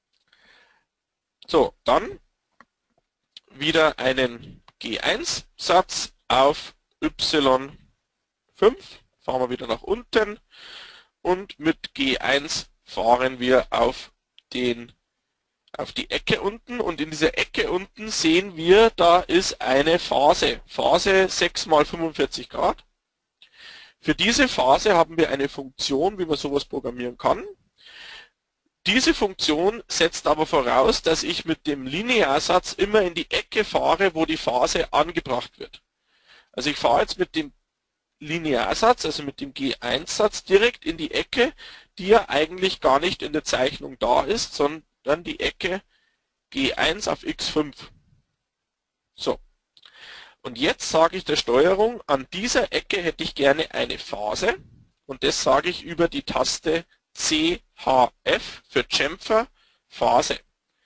So, dann wieder einen G1-Satz auf Y5 fahren wir wieder nach unten und mit G1 fahren wir auf die Ecke unten und in dieser Ecke unten sehen wir, da ist eine Phase 6 mal 45 Grad. Für diese Phase haben wir eine Funktion, wie man sowas programmieren kann. Diese Funktion setzt aber voraus, dass ich mit dem Linearsatz immer in die Ecke fahre, wo die Phase angebracht wird. Also ich fahre jetzt mit dem Linearsatz, also mit dem G1-Satz, direkt in die Ecke, die ja eigentlich gar nicht in der Zeichnung da ist, sondern die Ecke G1 auf x5. So. Und jetzt sage ich der Steuerung, an dieser Ecke hätte ich gerne eine Phase und das sage ich über die Taste CHF für Chamfer Phase.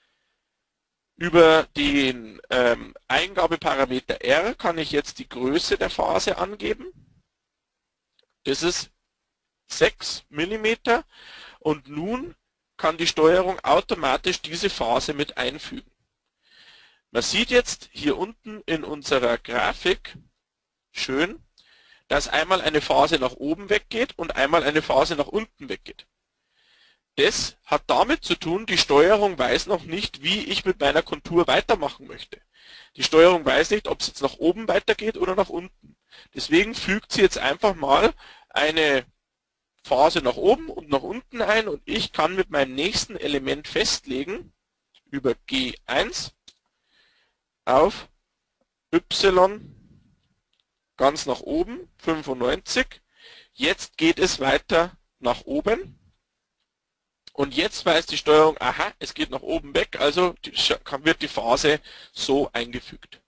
Über den Eingabeparameter R kann ich jetzt die Größe der Phase angeben. Das ist 6 mm und nun kann die Steuerung automatisch diese Phase mit einfügen. Man sieht jetzt hier unten in unserer Grafik schön, dass einmal eine Phase nach oben weggeht und einmal eine Phase nach unten weggeht. Das hat damit zu tun, die Steuerung weiß noch nicht, wie ich mit meiner Kontur weitermachen möchte. Die Steuerung weiß nicht, ob es jetzt nach oben weitergeht oder nach unten. Deswegen fügt sie jetzt einfach mal eine Phase nach oben und nach unten ein und ich kann mit meinem nächsten Element festlegen, über G1 auf Y ganz nach oben, 95. Jetzt geht es weiter nach oben. Und jetzt weiß die Steuerung, aha, es geht nach oben weg, also wird die Phase so eingefügt.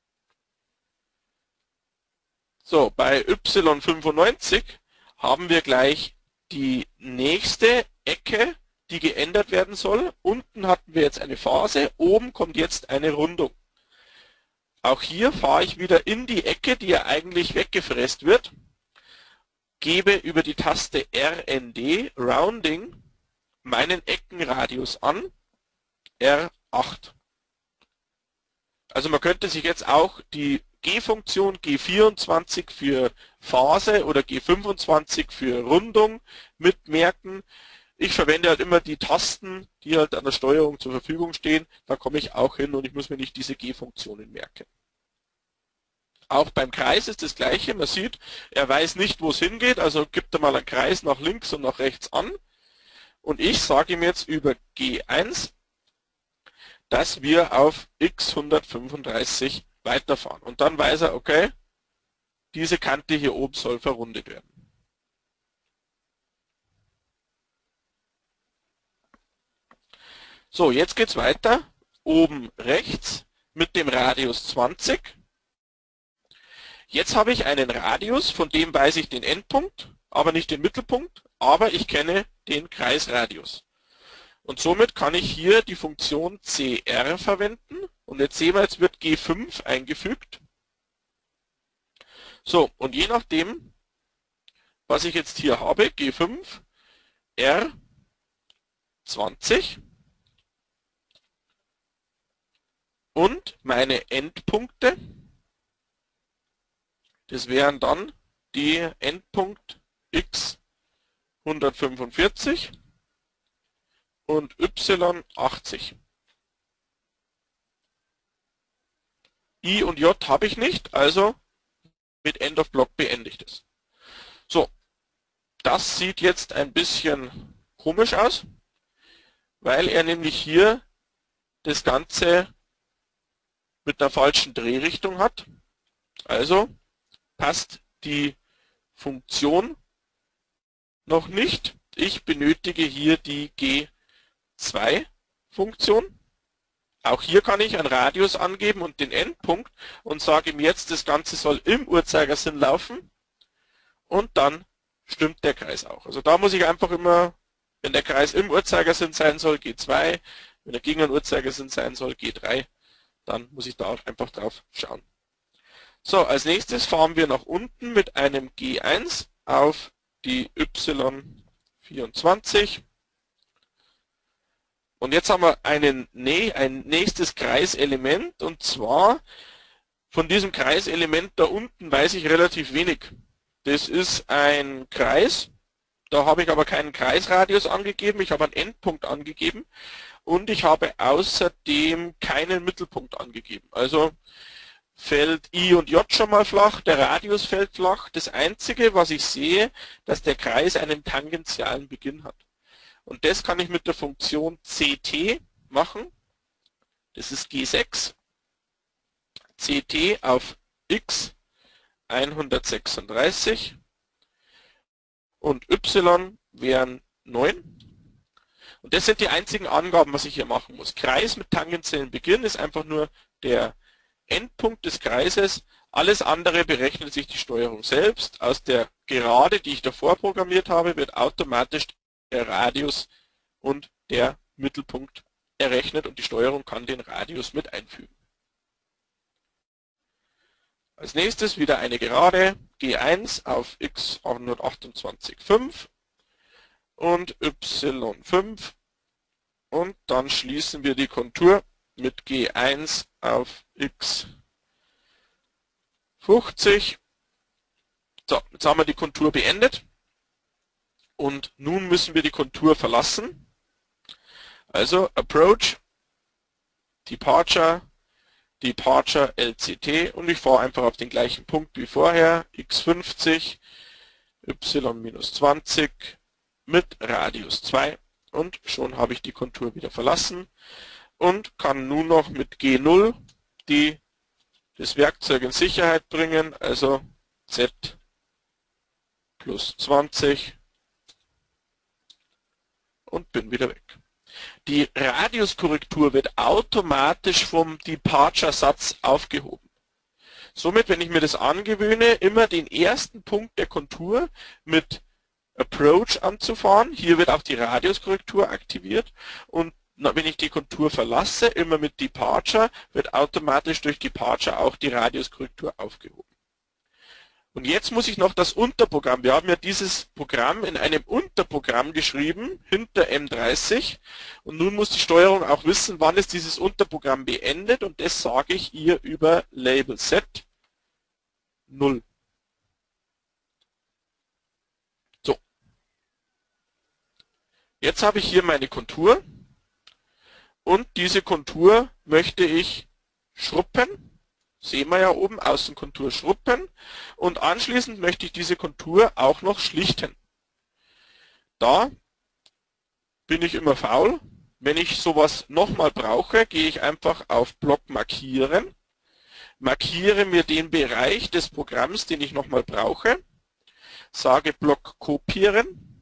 So, bei Y95 haben wir gleich die nächste Ecke, die geändert werden soll. Unten hatten wir jetzt eine Phase, oben kommt jetzt eine Rundung. Auch hier fahre ich wieder in die Ecke, die ja eigentlich weggefräst wird, gebe über die Taste RND, Rounding, meinen Eckenradius an, R8. Also man könnte sich jetzt auch die G-Funktion G24 für Phase oder G25 für Rundung mitmerken. Ich verwende halt immer die Tasten, die halt an der Steuerung zur Verfügung stehen. Da komme ich auch hin und ich muss mir nicht diese G-Funktionen merken. Auch beim Kreis ist das gleiche. Man sieht, er weiß nicht, wo es hingeht, also gibt er mal einen Kreis nach links und nach rechts an. Und ich sage ihm jetzt über G1, dass wir auf x135 weiterfahren. Und dann weiß er, okay, diese Kante hier oben soll verrundet werden. So, jetzt geht es weiter, oben rechts mit dem Radius 20. Jetzt habe ich einen Radius, von dem weiß ich den Endpunkt, aber nicht den Mittelpunkt, aber ich kenne den Kreisradius. Und somit kann ich hier die Funktion CR verwenden. Und jetzt sehen wir, jetzt wird G5 eingefügt. So, und je nachdem, was ich jetzt hier habe, G5, R20 und meine Endpunkte, das wären dann die Endpunkt X 145 und Y 80. I und J habe ich nicht, also mit End of Block beende ich das. So, das sieht jetzt ein bisschen komisch aus, weil er nämlich hier das Ganze mit einer falschen Drehrichtung hat. Also passt die Funktion noch nicht. Ich benötige hier die G2-Funktion. Auch hier kann ich einen Radius angeben und den Endpunkt und sage ihm jetzt, das Ganze soll im Uhrzeigersinn laufen und dann stimmt der Kreis auch. Also da muss ich einfach immer, wenn der Kreis im Uhrzeigersinn sein soll, G2, wenn er gegen den Uhrzeigersinn sein soll, G3, dann muss ich da auch einfach drauf schauen. So, als nächstes fahren wir nach unten mit einem G1 auf die Y24. Und jetzt haben wir ein nächstes Kreiselement, und zwar von diesem Kreiselement da unten weiß ich relativ wenig. das ist ein Kreis. Da habe ich aber keinen Kreisradius angegeben, ich habe einen Endpunkt angegeben und ich habe außerdem keinen Mittelpunkt angegeben. Also fällt I und J schon mal flach, der Radius fällt flach. Das Einzige, was ich sehe, dass der Kreis einen tangentialen Beginn hat. Und das kann ich mit der Funktion ct machen. Das ist G6. ct auf x 136 und y wären 9. Und das sind die einzigen Angaben, was ich hier machen muss. Kreis mit tangentiellen Beginn ist einfach nur der Endpunkt des Kreises. Alles andere berechnet sich die Steuerung selbst. Aus der Gerade, die ich davor programmiert habe, wird automatisch der Radius und der Mittelpunkt errechnet und die Steuerung kann den Radius mit einfügen. Als nächstes wieder eine Gerade, G1 auf x 128,5 und y5 und dann schließen wir die Kontur mit G1 auf x 50. So, jetzt haben wir die Kontur beendet und nun müssen wir die Kontur verlassen. Also Approach, Departure, Departure LCT und ich fahre einfach auf den gleichen Punkt wie vorher, x50, y-20 mit Radius 2 und schon habe ich die Kontur wieder verlassen und kann nun noch mit G0 das Werkzeug in Sicherheit bringen, also Z plus 20 und bin wieder weg. Die Radiuskorrektur wird automatisch vom Departure-Satz aufgehoben. Somit, wenn ich mir das angewöhne, immer den ersten Punkt der Kontur mit Approach anzufahren, hier wird auch die Radiuskorrektur aktiviert und wenn ich die Kontur verlasse, immer mit Departure, wird automatisch durch Departure auch die Radiuskorrektur aufgehoben. Und jetzt muss ich noch das Unterprogramm, wir haben ja dieses Programm in einem Unterprogramm geschrieben, hinter M30 und nun muss die Steuerung auch wissen, wann ist dieses Unterprogramm beendet und das sage ich ihr über Label Set 0. So. Jetzt habe ich hier meine Kontur und diese Kontur möchte ich schruppen. Sehen wir ja oben, Außenkontur schruppen und anschließend möchte ich diese Kontur auch noch schlichten. Da bin ich immer faul. Wenn ich sowas nochmal brauche, gehe ich einfach auf Block markieren, markiere mir den Bereich des Programms, den ich nochmal brauche, sage Block kopieren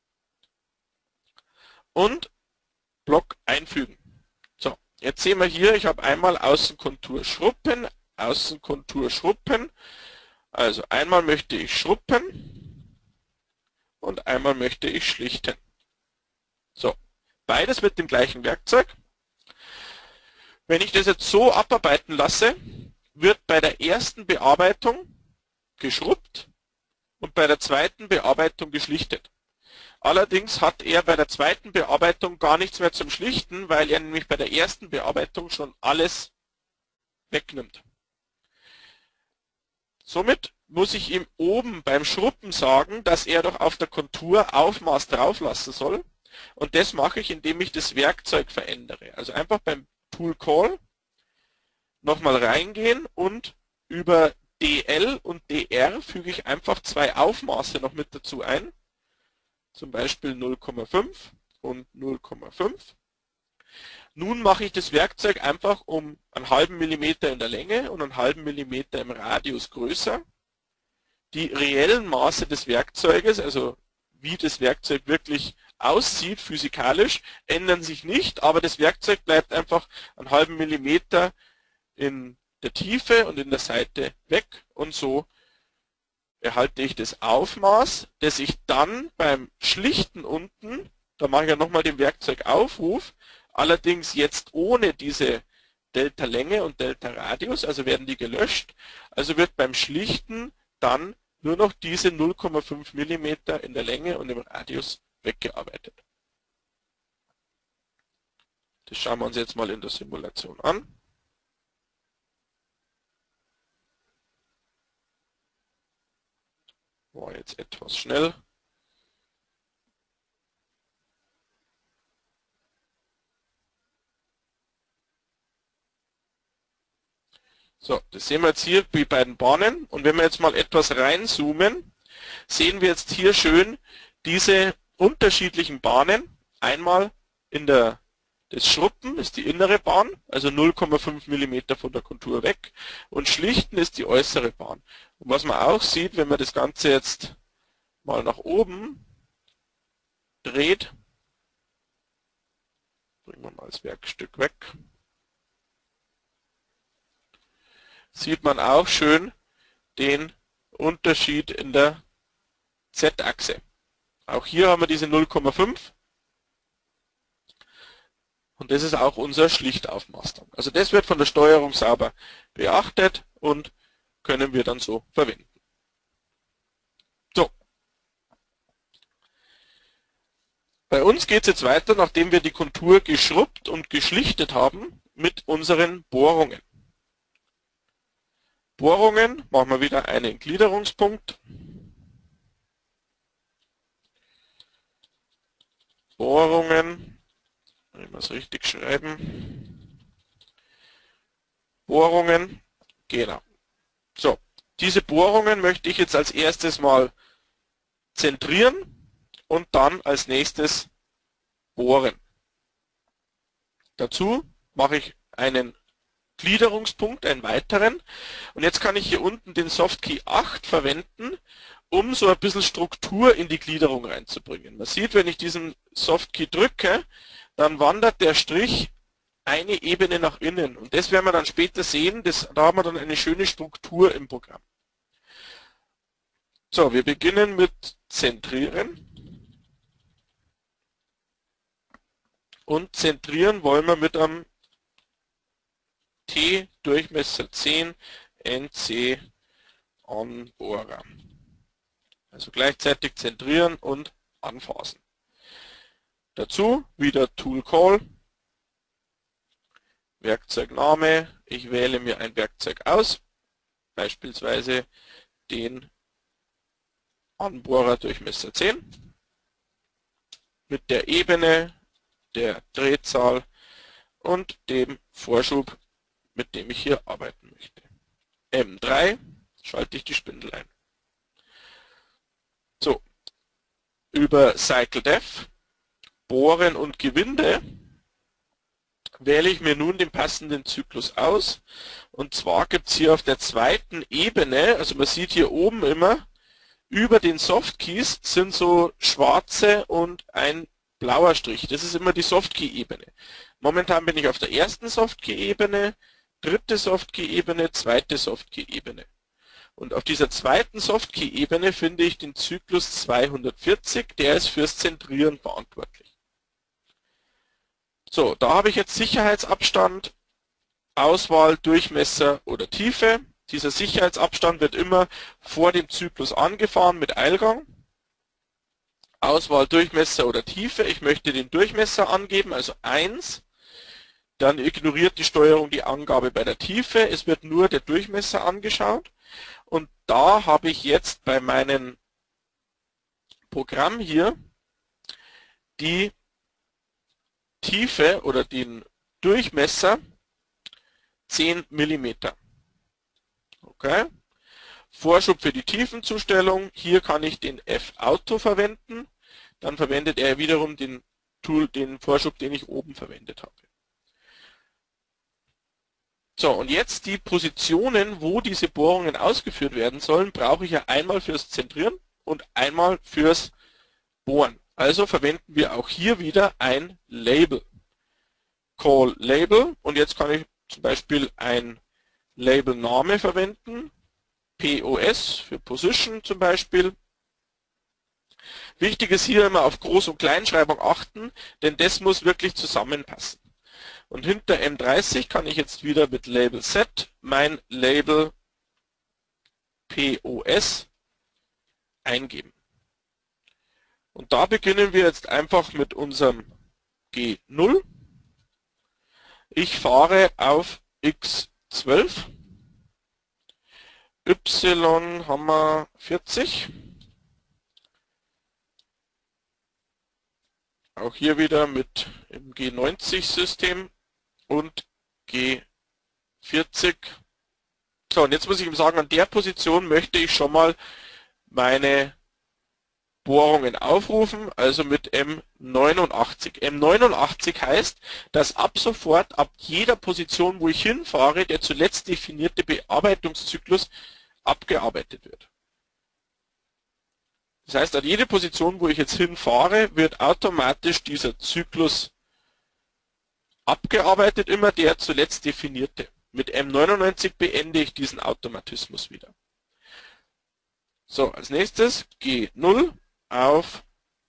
und Block einfügen. So, jetzt sehen wir hier, ich habe einmal Außenkontur schruppen, Außenkontur schruppen. Also einmal möchte ich schruppen und einmal möchte ich schlichten. So, beides mit dem gleichen Werkzeug. Wenn ich das jetzt so abarbeiten lasse, wird bei der ersten Bearbeitung geschrubbt und bei der zweiten Bearbeitung geschlichtet. Allerdings hat er bei der zweiten Bearbeitung gar nichts mehr zum Schlichten, weil er nämlich bei der ersten Bearbeitung schon alles wegnimmt. Somit muss ich ihm oben beim Schruppen sagen, dass er doch auf der Kontur Aufmaß drauf lassen soll. Und das mache ich, indem ich das Werkzeug verändere. Also einfach beim Tool Call nochmal reingehen und über DL und DR füge ich einfach zwei Aufmaße noch mit dazu ein. Zum Beispiel 0,5 und 0,5. Nun mache ich das Werkzeug einfach um einen halben Millimeter in der Länge und einen halben Millimeter im Radius größer. Die reellen Maße des Werkzeuges, also wie das Werkzeug wirklich aussieht physikalisch, ändern sich nicht, aber das Werkzeug bleibt einfach einen halben Millimeter in der Tiefe und in der Seite weg und so erhalte ich das Aufmaß, das ich dann beim Schlichten unten, da mache ich ja nochmal den Werkzeugaufruf, allerdings jetzt ohne diese Delta-Länge und Delta-Radius, also werden die gelöscht, also wird beim Schlichten dann nur noch diese 0,5 mm in der Länge und im Radius weggearbeitet. Das schauen wir uns jetzt mal in der Simulation an. War jetzt etwas schnell. So, das sehen wir jetzt hier die beiden Bahnen. Und wenn wir jetzt mal etwas reinzoomen, sehen wir jetzt hier schön diese unterschiedlichen Bahnen. Einmal das Schruppen ist die innere Bahn, also 0,5 mm von der Kontur weg. Und Schlichten ist die äußere Bahn. Und was man auch sieht, wenn man das Ganze jetzt mal nach oben dreht, bringen wir mal das Werkstück weg, sieht man auch schön den Unterschied in der Z-Achse. Auch hier haben wir diese 0,5 und das ist auch unser Schlichtaufmaß. Also das wird von der Steuerung sauber beachtet und können wir dann so verwenden. So. Bei uns geht es jetzt weiter, nachdem wir die Kontur geschrubbt und geschlichtet haben, mit unseren Bohrungen. Bohrungen, machen wir wieder einen Gliederungspunkt. Bohrungen, wenn wir es richtig schreiben. Bohrungen, genau. So, diese Bohrungen möchte ich jetzt als erstes mal zentrieren und dann als nächstes bohren. Dazu mache ich einen Gliederungspunkt, einen weiteren. Und jetzt kann ich hier unten den Softkey 8 verwenden, um so ein bisschen Struktur in die Gliederung reinzubringen. Man sieht, wenn ich diesen Softkey drücke, dann wandert der Strich eine Ebene nach innen. Und das werden wir dann später sehen, da haben wir dann eine schöne Struktur im Programm. So, wir beginnen mit Zentrieren. Und zentrieren wollen wir mit einem T Durchmesser 10 NC Anbohrer. Also gleichzeitig zentrieren und anfassen. Dazu wieder Tool Call, Werkzeugname. Ich wähle mir ein Werkzeug aus, beispielsweise den Anbohrer Durchmesser 10 mit der Ebene, der Drehzahl und dem Vorschub, mit dem ich hier arbeiten möchte. M3 schalte ich die Spindel ein. So, über CycleDev, Bohren und Gewinde wähle ich mir nun den passenden Zyklus aus. Und zwar gibt es hier auf der zweiten Ebene, also man sieht hier oben immer, über den Softkeys sind so schwarze und ein blauer Strich. Das ist immer die Softkey-Ebene. Momentan bin ich auf der ersten Softkey-Ebene, dritte Softkey-Ebene, zweite Softkey-Ebene. Und auf dieser zweiten Softkey-Ebene finde ich den Zyklus 240, der ist fürs Zentrieren verantwortlich. So, da habe ich jetzt Sicherheitsabstand, Auswahl, Durchmesser oder Tiefe. Dieser Sicherheitsabstand wird immer vor dem Zyklus angefahren mit Eilgang. Auswahl, Durchmesser oder Tiefe. Ich möchte den Durchmesser angeben, also 1. Dann ignoriert die Steuerung die Angabe bei der Tiefe. Es wird nur der Durchmesser angeschaut. Und da habe ich jetzt bei meinem Programm hier die Tiefe oder den Durchmesser 10 mm. Okay. Vorschub für die Tiefenzustellung. Hier kann ich den F-Auto verwenden. Dann verwendet er wiederum den Vorschub, den ich oben verwendet habe. So, und jetzt die Positionen, wo diese Bohrungen ausgeführt werden sollen, brauche ich ja einmal fürs Zentrieren und einmal fürs Bohren. Also verwenden wir auch hier wieder ein Label. Call Label, und jetzt kann ich zum Beispiel ein Labelname verwenden. POS für Position zum Beispiel. Wichtig ist hier immer auf Groß- und Kleinschreibung achten, denn das muss wirklich zusammenpassen. Und hinter M30 kann ich jetzt wieder mit Label Set mein Label POS eingeben. Und da beginnen wir jetzt einfach mit unserem G0. Ich fahre auf X12. Y haben wir 40. Auch hier wieder mit im G90-System und G40. So, und jetzt muss ich ihm sagen, an der Position möchte ich schon mal meine Bohrungen aufrufen, also mit M89. M89 heißt, dass ab sofort, ab jeder Position, wo ich hinfahre, der zuletzt definierte Bearbeitungszyklus abgearbeitet wird. Das heißt, an jede Position, wo ich jetzt hinfahre, wird automatisch dieser Zyklus abgearbeitet, immer der zuletzt definierte. Mit M99 beende ich diesen Automatismus wieder. So, als nächstes G0 auf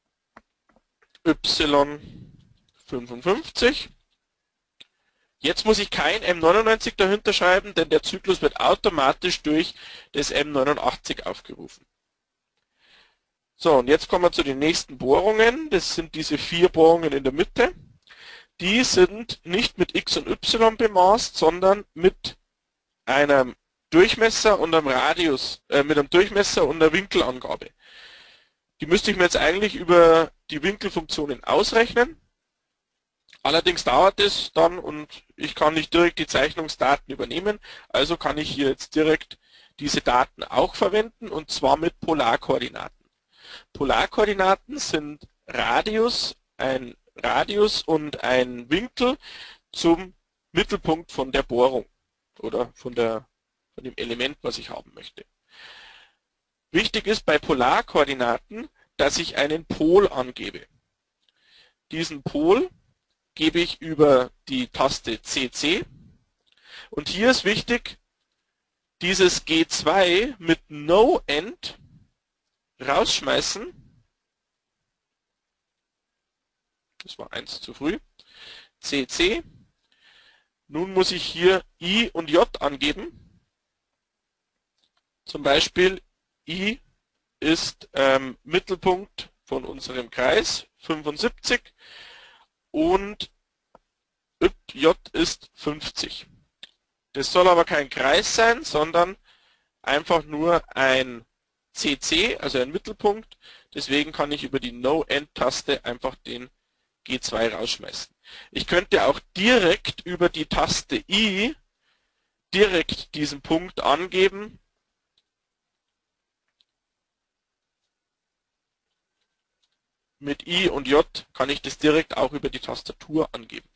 Y55. Jetzt muss ich kein M99 dahinter schreiben, denn der Zyklus wird automatisch durch das M89 aufgerufen. So, und jetzt kommen wir zu den nächsten Bohrungen. Das sind diese 4 Bohrungen in der Mitte. Die sind nicht mit X und Y bemaßt, sondern mit einem Durchmesser und einem Radius, mit einem Durchmesser und einer Winkelangabe. Die müsste ich mir jetzt eigentlich über die Winkelfunktionen ausrechnen. Allerdings dauert es dann und ich kann nicht direkt die Zeichnungsdaten übernehmen, also kann ich hier jetzt direkt diese Daten auch verwenden und zwar mit Polarkoordinaten. Polarkoordinaten sind ein Radius und ein Winkel zum Mittelpunkt von der Bohrung oder von dem Element, was ich haben möchte. Wichtig ist bei Polarkoordinaten, dass ich einen Pol angebe. Diesen Pol gebe ich über die Taste CC und hier ist wichtig, dieses G2 mit No-End rausschmeißen. Das war 1 zu früh. CC. Nun muss ich hier I und J angeben. Zum Beispiel I ist Mittelpunkt von unserem Kreis 75 und J ist 50. Das soll aber kein Kreis sein, sondern einfach nur ein CC, also ein Mittelpunkt. Deswegen kann ich über die No-End-Taste einfach den G2 rausschmeißen. Ich könnte auch direkt über die Taste I direkt diesen Punkt angeben. Mit I und J kann ich das direkt auch über die Tastatur angeben.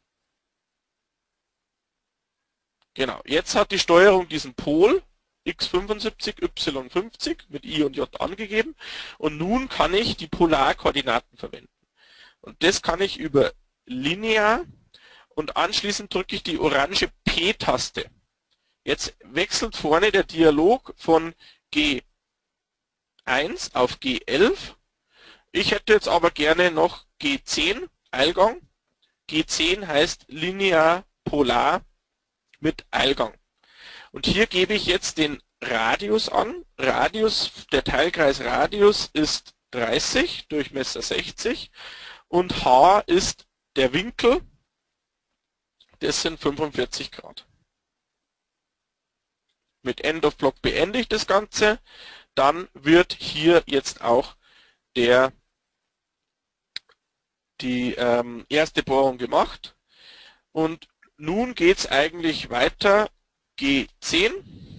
Genau, jetzt hat die Steuerung diesen Pol x75, y50 mit I und J angegeben und nun kann ich die Polarkoordinaten verwenden. Und das kann ich über Linear und anschließend drücke ich die orange P-Taste. Jetzt wechselt vorne der Dialog von G1 auf G11. Ich hätte jetzt aber gerne noch G10 Eilgang. G10 heißt Linear Polar mit Eilgang. Und hier gebe ich jetzt den Radius an. Der Teilkreis Radius ist 30, Durchmesser 60 und H ist der Winkel, das sind 45 Grad. Mit End of Block beende ich das Ganze. Dann wird hier jetzt auch die erste Bohrung gemacht. Und nun geht es eigentlich weiter. G10.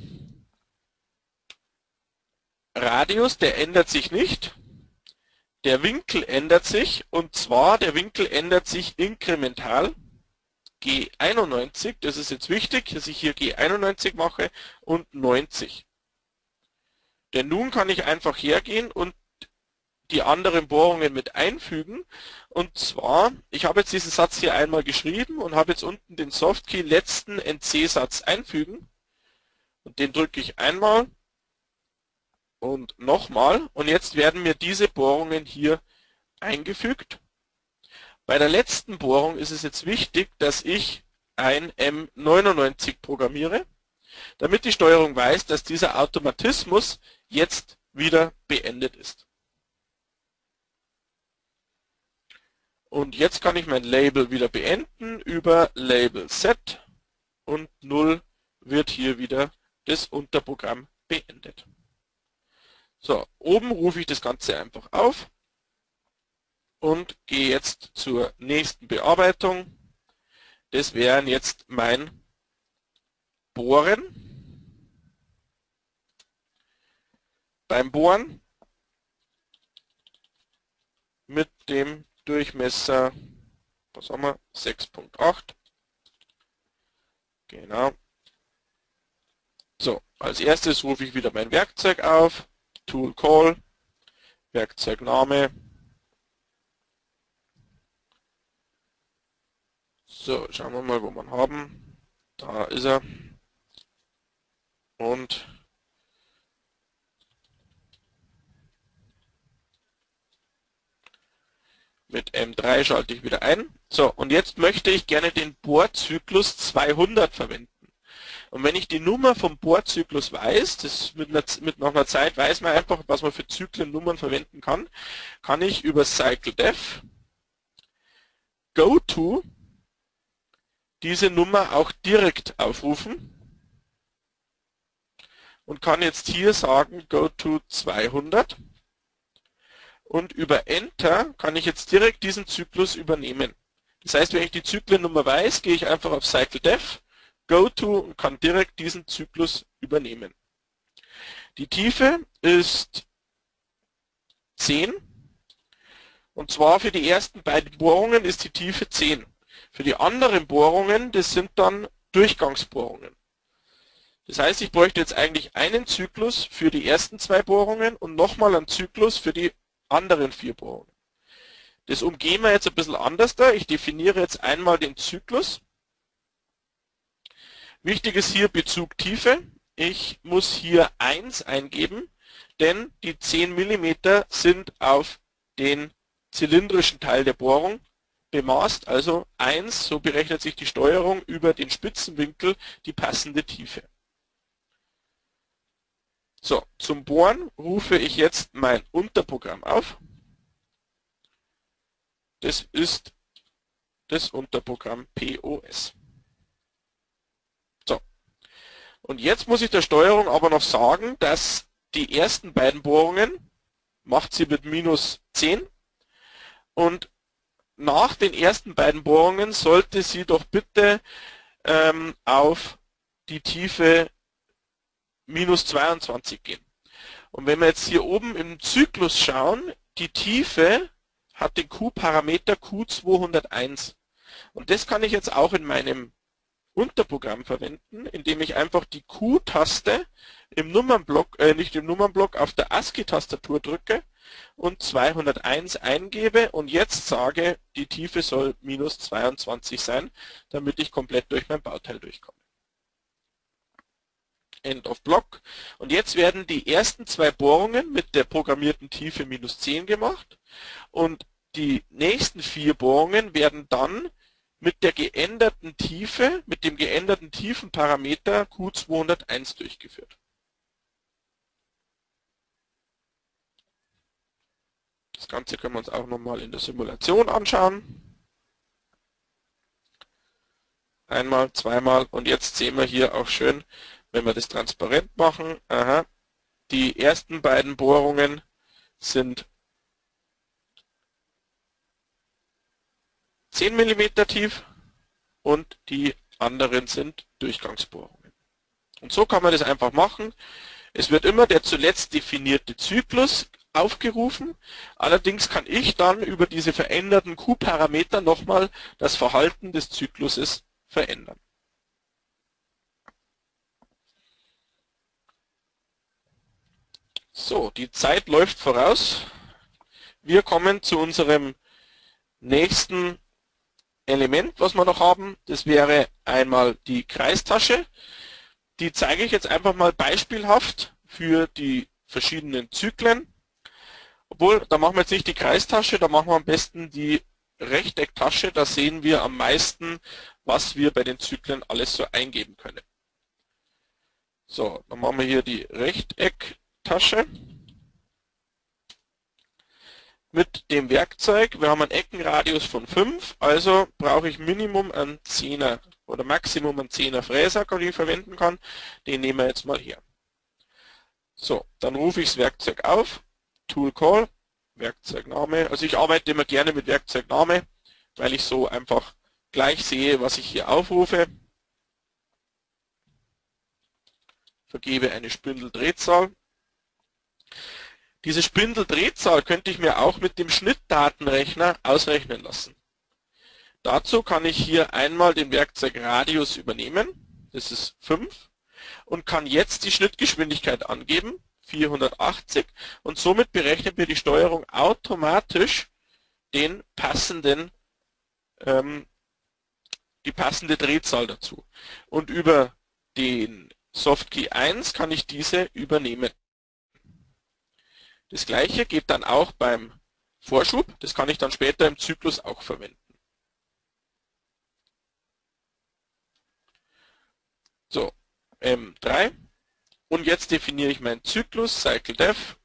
Radius, der ändert sich nicht. Der Winkel ändert sich und zwar der Winkel ändert sich inkremental. G91, das ist jetzt wichtig, dass ich hier G91 mache und 90. Denn nun kann ich einfach hergehen und die anderen Bohrungen mit einfügen. Und zwar, ich habe jetzt diesen Satz hier einmal geschrieben und habe jetzt unten den Softkey letzten NC-Satz einfügen. Und den drücke ich einmal und nochmal. Und jetzt werden mir diese Bohrungen hier eingefügt. Bei der letzten Bohrung ist es jetzt wichtig, dass ich ein M99 programmiere, damit die Steuerung weiß, dass dieser Automatismus jetzt wieder beendet ist. Und jetzt kann ich mein Label wieder beenden über Label Set und 0 wird hier wieder das Unterprogramm beendet. So, oben rufe ich das Ganze einfach auf und gehe jetzt zur nächsten Bearbeitung. Das wären jetzt mein Bohren. Beim Bohren mit dem Durchmesser, was haben wir, 6.8. Genau. So, als erstes rufe ich wieder mein Werkzeug auf, Tool Call, Werkzeugname. So, schauen wir mal, wo wir ihn haben. Da ist er. Und mit M3 schalte ich wieder ein. So, und jetzt möchte ich gerne den Bohrzyklus 200 verwenden. Und wenn ich die Nummer vom Bohrzyklus weiß, das mit nach einer Zeit weiß man einfach, was man für Zyklen Nummern verwenden kann, kann ich über CycleDev GoTo diese Nummer auch direkt aufrufen und kann jetzt hier sagen GoTo 200 und über Enter kann ich jetzt direkt diesen Zyklus übernehmen. Das heißt, wenn ich die Zyklennummer weiß, gehe ich einfach auf CycleDev, GoTo und kann direkt diesen Zyklus übernehmen. Die Tiefe ist 10 und zwar für die ersten beiden Bohrungen ist die Tiefe 10. Für die anderen Bohrungen, das sind dann Durchgangsbohrungen. Das heißt, ich bräuchte jetzt eigentlich einen Zyklus für die ersten zwei Bohrungen und nochmal einen Zyklus für die anderen 4 Bohrungen. Das umgehen wir jetzt ein bisschen anders da. Ich definiere jetzt einmal den Zyklus. Wichtig ist hier Bezug Tiefe. Ich muss hier 1 eingeben, denn die 10 mm sind auf den zylindrischen Teil der Bohrung bemaßt, also 1, so berechnet sich die Steuerung über den Spitzenwinkel die passende Tiefe. So, zum Bohren rufe ich jetzt mein Unterprogramm auf. Das ist das Unterprogramm POS. So, und jetzt muss ich der Steuerung aber noch sagen, dass die ersten beiden Bohrungen macht sie mit minus 10 und nach den ersten beiden Bohrungen sollte sie doch bitte auf die Tiefe minus 22 gehen. Und wenn wir jetzt hier oben im Zyklus schauen, die Tiefe hat den Q-Parameter Q201. Und das kann ich jetzt auch in meinem Unterprogramm verwenden, indem ich einfach die Q-Taste im Nummernblock, nicht im Nummernblock, auf der ASCII-Tastatur drücke und 201 eingebe und jetzt sage, die Tiefe soll minus 22 sein, damit ich komplett durch mein Bauteil durchkomme. End of Block. Und jetzt werden die ersten 2 Bohrungen mit der programmierten Tiefe minus 10 gemacht und die nächsten 4 Bohrungen werden dann mit der geänderten Tiefe, mit dem geänderten Tiefenparameter Q201 durchgeführt. Das Ganze können wir uns auch nochmal in der Simulation anschauen. Einmal, zweimal und jetzt sehen wir hier auch schön, wenn wir das transparent machen, aha, die ersten beiden Bohrungen sind 10 mm tief und die anderen sind Durchgangsbohrungen. Und so kann man das einfach machen. Es wird immer der zuletzt definierte Zyklus aufgerufen. Allerdings kann ich dann über diese veränderten Q-Parameter nochmal das Verhalten des Zykluses verändern. So, die Zeit läuft voraus. Wir kommen zu unserem nächsten Element, was wir noch haben. Das wäre einmal die Kreistasche. Die zeige ich jetzt einfach mal beispielhaft für die verschiedenen Zyklen. Obwohl, da machen wir jetzt nicht die Kreistasche, da machen wir am besten die Rechtecktasche. Da sehen wir am meisten, was wir bei den Zyklen alles so eingeben können. So, dann machen wir hier die Rechtecktasche mit dem Werkzeug. Wir haben einen Eckenradius von 5, also brauche ich Minimum einen 10er oder Maximum einen 10er Fräser, den ich verwenden kann. Den nehmen wir jetzt mal her. So, dann rufe ich das Werkzeug auf, Tool Call, Werkzeugname. Also ich arbeite immer gerne mit Werkzeugname, weil ich so einfach gleich sehe, was ich hier aufrufe. Vergebe eine Spindeldrehzahl. Diese Spindeldrehzahl könnte ich mir auch mit dem Schnittdatenrechner ausrechnen lassen. Dazu kann ich hier einmal den Werkzeugradius übernehmen, das ist 5, und kann jetzt die Schnittgeschwindigkeit angeben, 480, und somit berechnet mir die Steuerung automatisch die passende Drehzahl dazu. Und über den Softkey 1 kann ich diese übernehmen. Das gleiche geht dann auch beim Vorschub, das kann ich dann später im Zyklus auch verwenden. So, M3. Und jetzt definiere ich meinen Zyklus, CycleDef,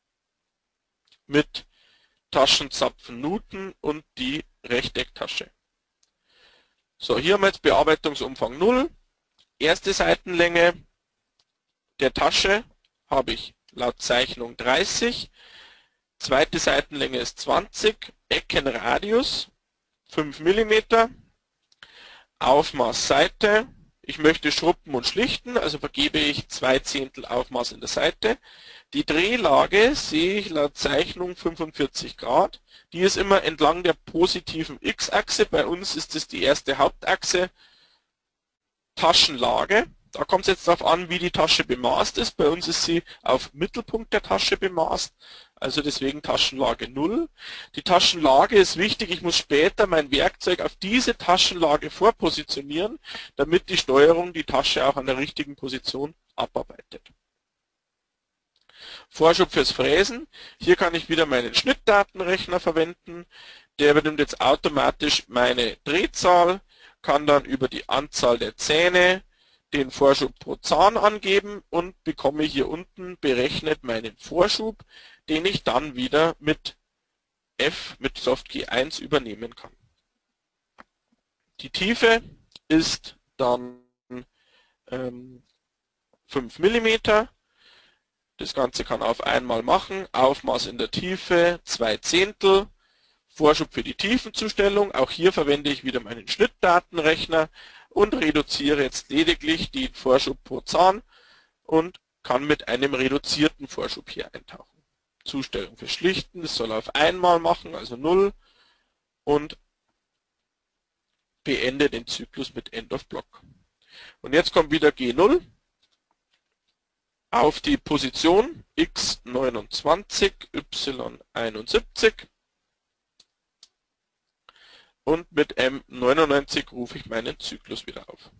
mit Taschenzapfen Newton und die Rechtecktasche. So, hier haben wir jetzt Bearbeitungsumfang 0. Erste Seitenlänge der Tasche habe ich laut Zeichnung 30. Zweite Seitenlänge ist 20. Eckenradius 5 mm. Aufmaß Seite. Ich möchte schruppen und schlichten, also vergebe ich 2/10 Aufmaß in der Seite. Die Drehlage sehe ich laut Zeichnung 45 Grad. Die ist immer entlang der positiven X-Achse. Bei uns ist es die erste Hauptachse. Taschenlage. Da kommt es jetzt darauf an, wie die Tasche bemaßt ist. Bei uns ist sie auf Mittelpunkt der Tasche bemaßt, also deswegen Taschenlage 0. Die Taschenlage ist wichtig, ich muss später mein Werkzeug auf diese Taschenlage vorpositionieren, damit die Steuerung die Tasche auch an der richtigen Position abarbeitet. Vorschub fürs Fräsen. Hier kann ich wieder meinen Schnittdatenrechner verwenden. Der übernimmt jetzt automatisch meine Drehzahl, kann dann über die Anzahl der Zähne den Vorschub pro Zahn angeben und bekomme hier unten berechnet meinen Vorschub, den ich dann wieder mit Softkey 1 übernehmen kann. Die Tiefe ist dann 5 mm. Das Ganze kann auf einmal machen. Aufmaß in der Tiefe 2/10. Vorschub für die Tiefenzustellung. Auch hier verwende ich wieder meinen Schnittdatenrechner und reduziere jetzt lediglich den Vorschub pro Zahn und kann mit einem reduzierten Vorschub hier eintauchen. Zustellung für Schlichten, das soll auf einmal machen, also 0, und beende den Zyklus mit End of Block. Und jetzt kommt wieder G0 auf die Position X29, Y71 und mit M99 rufe ich meinen Zyklus wieder auf.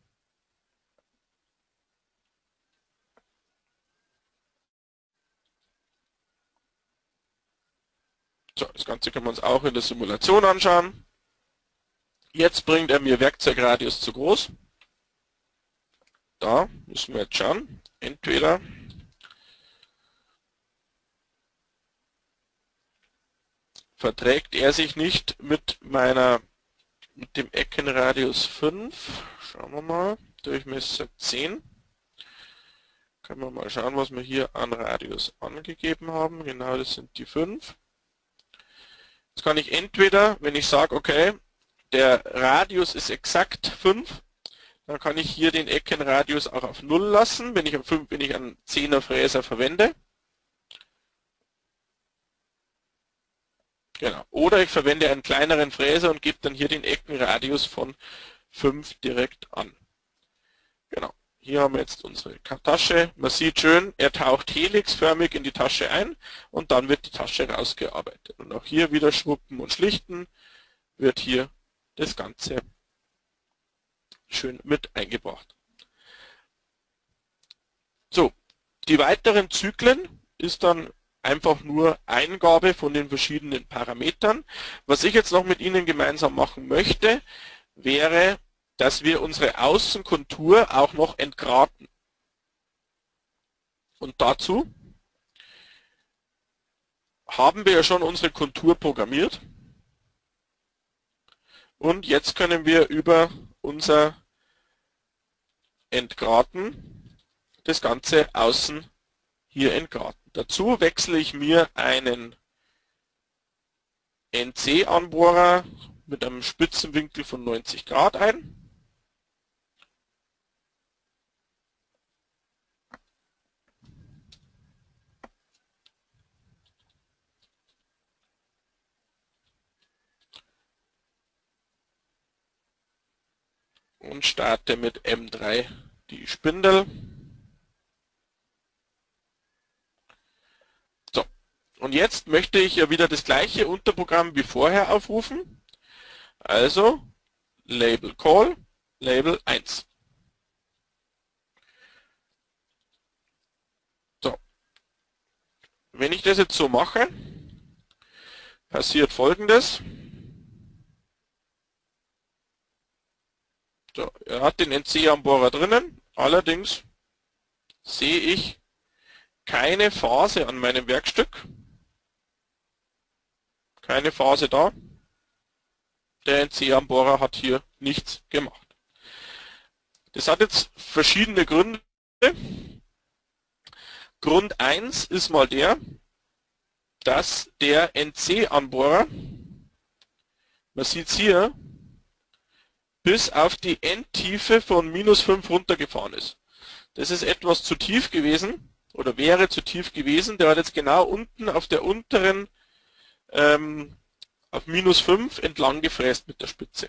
So, das Ganze können wir uns auch in der Simulation anschauen. Jetzt bringt er mir Werkzeugradius zu groß. Da müssen wir jetzt schauen. Entweder verträgt er sich nicht mit dem Eckenradius 5. Schauen wir mal. Durchmesser 10. Können wir mal schauen, was wir hier an Radius angegeben haben. Genau, das sind die 5. Jetzt kann ich entweder, wenn ich sage, okay, der Radius ist exakt 5, dann kann ich hier den Eckenradius auch auf 0 lassen, wenn ich einen 10er Fräser verwende. Genau. Oder ich verwende einen kleineren Fräser und gebe dann hier den Eckenradius von 5 direkt an. Genau. Hier haben wir jetzt unsere Tasche. Man sieht schön, er taucht helixförmig in die Tasche ein und dann wird die Tasche rausgearbeitet. Und auch hier wieder schruppen und schlichten wird hier das Ganze schön mit eingebracht. So, die weiteren Zyklen ist dann einfach nur Eingabe von den verschiedenen Parametern. Was ich jetzt noch mit Ihnen gemeinsam machen möchte, wäre, dass wir unsere Außenkontur auch noch entgraten. Und dazu haben wir ja schon unsere Kontur programmiert. Und jetzt können wir über unser Entgraten das Ganze außen hier entgraten. Dazu wechsle ich mir einen NC-Anbohrer mit einem Spitzenwinkel von 90 Grad ein. Und starte mit M3 die Spindel. So, und jetzt möchte ich ja wieder das gleiche Unterprogramm wie vorher aufrufen. Also Label Call, Label 1. So, wenn ich das jetzt so mache, passiert Folgendes. So, er hat den NC-Anbohrer drinnen, allerdings sehe ich keine Phase an meinem Werkstück. Keine Phase da. Der NC-Anbohrer hat hier nichts gemacht. Das hat jetzt verschiedene Gründe. Grund 1 ist mal der, dass der NC-Anbohrer, man sieht es hier, bis auf die Endtiefe von -5 runtergefahren ist. Das ist etwas zu tief gewesen oder wäre zu tief gewesen. Der hat jetzt genau unten auf der unteren auf -5 entlang gefräst mit der Spitze.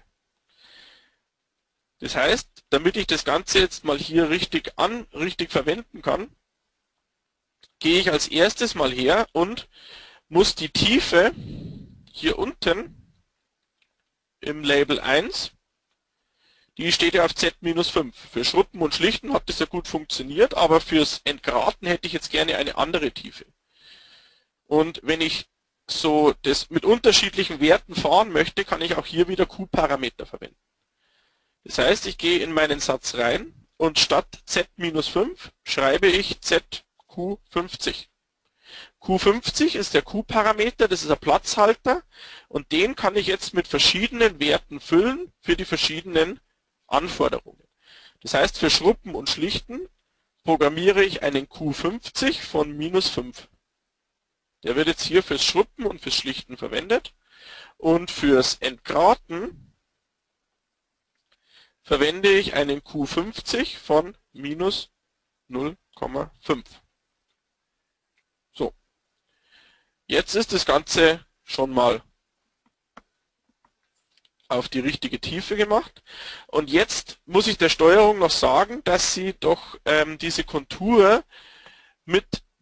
Das heißt, damit ich das Ganze jetzt mal hier richtig verwenden kann, gehe ich als erstes mal her und muss die Tiefe hier unten im Label 1, die steht ja auf Z-5. Für Schruppen und Schlichten hat das ja gut funktioniert, aber fürs Entgraten hätte ich jetzt gerne eine andere Tiefe. Und wenn ich so das mit unterschiedlichen Werten fahren möchte, kann ich auch hier wieder Q-Parameter verwenden. Das heißt, ich gehe in meinen Satz rein und statt Z-5 schreibe ich ZQ50. Q50 ist der Q-Parameter, das ist ein Platzhalter und den kann ich jetzt mit verschiedenen Werten füllen für die verschiedenen Anforderungen. Das heißt, für Schruppen und Schlichten programmiere ich einen Q50 von -5. Der wird jetzt hier fürs Schruppen und fürs Schlichten verwendet. Und fürs Entgraten verwende ich einen Q50 von -0,5. So, jetzt ist das Ganze schon mal auf die richtige Tiefe gemacht. Und jetzt muss ich der Steuerung noch sagen, dass sie doch diese Kontur mit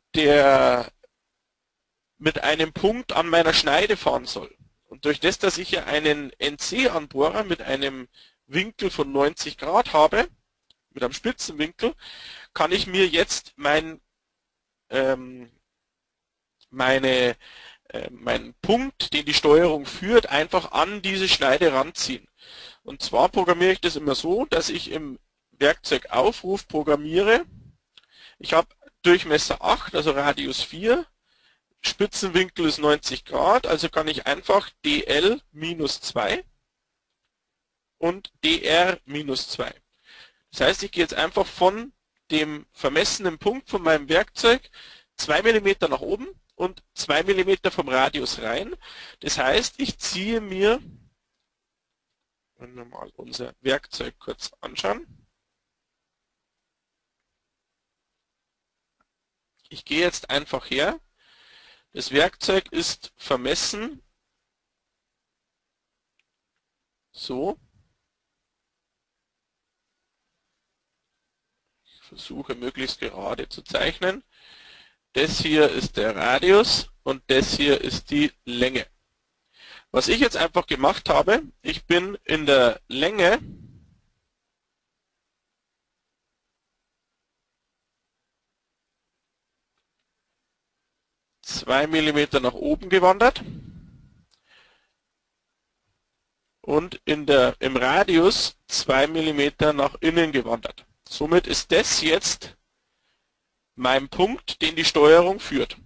einem Punkt an meiner Schneide fahren soll. Und durch das, dass ich ja einen NC-Anbohrer mit einem Winkel von 90 Grad habe, mit einem Spitzenwinkel, kann ich mir jetzt meinen Punkt, den die Steuerung führt, einfach an diese Schneide ranziehen. Und zwar programmiere ich das immer so, dass ich im Werkzeugaufruf programmiere. Ich habe Durchmesser 8, also Radius 4, Spitzenwinkel ist 90 Grad, also kann ich einfach dl minus 2 und dr minus 2. Das heißt, ich gehe jetzt einfach von dem vermessenen Punkt von meinem Werkzeug 2 mm nach oben und 2 mm vom Radius rein. Das heißt, ich ziehe mir, wenn wir mal unser Werkzeug kurz anschauen, ich gehe jetzt einfach her, das Werkzeug ist vermessen, so, ich versuche möglichst gerade zu zeichnen, das hier ist der Radius und das hier ist die Länge. Was ich jetzt einfach gemacht habe, ich bin in der Länge zwei Millimeter nach oben gewandert und im Radius 2 Millimeter nach innen gewandert. Somit ist das jetzt mein Punkt, den die Steuerung führt.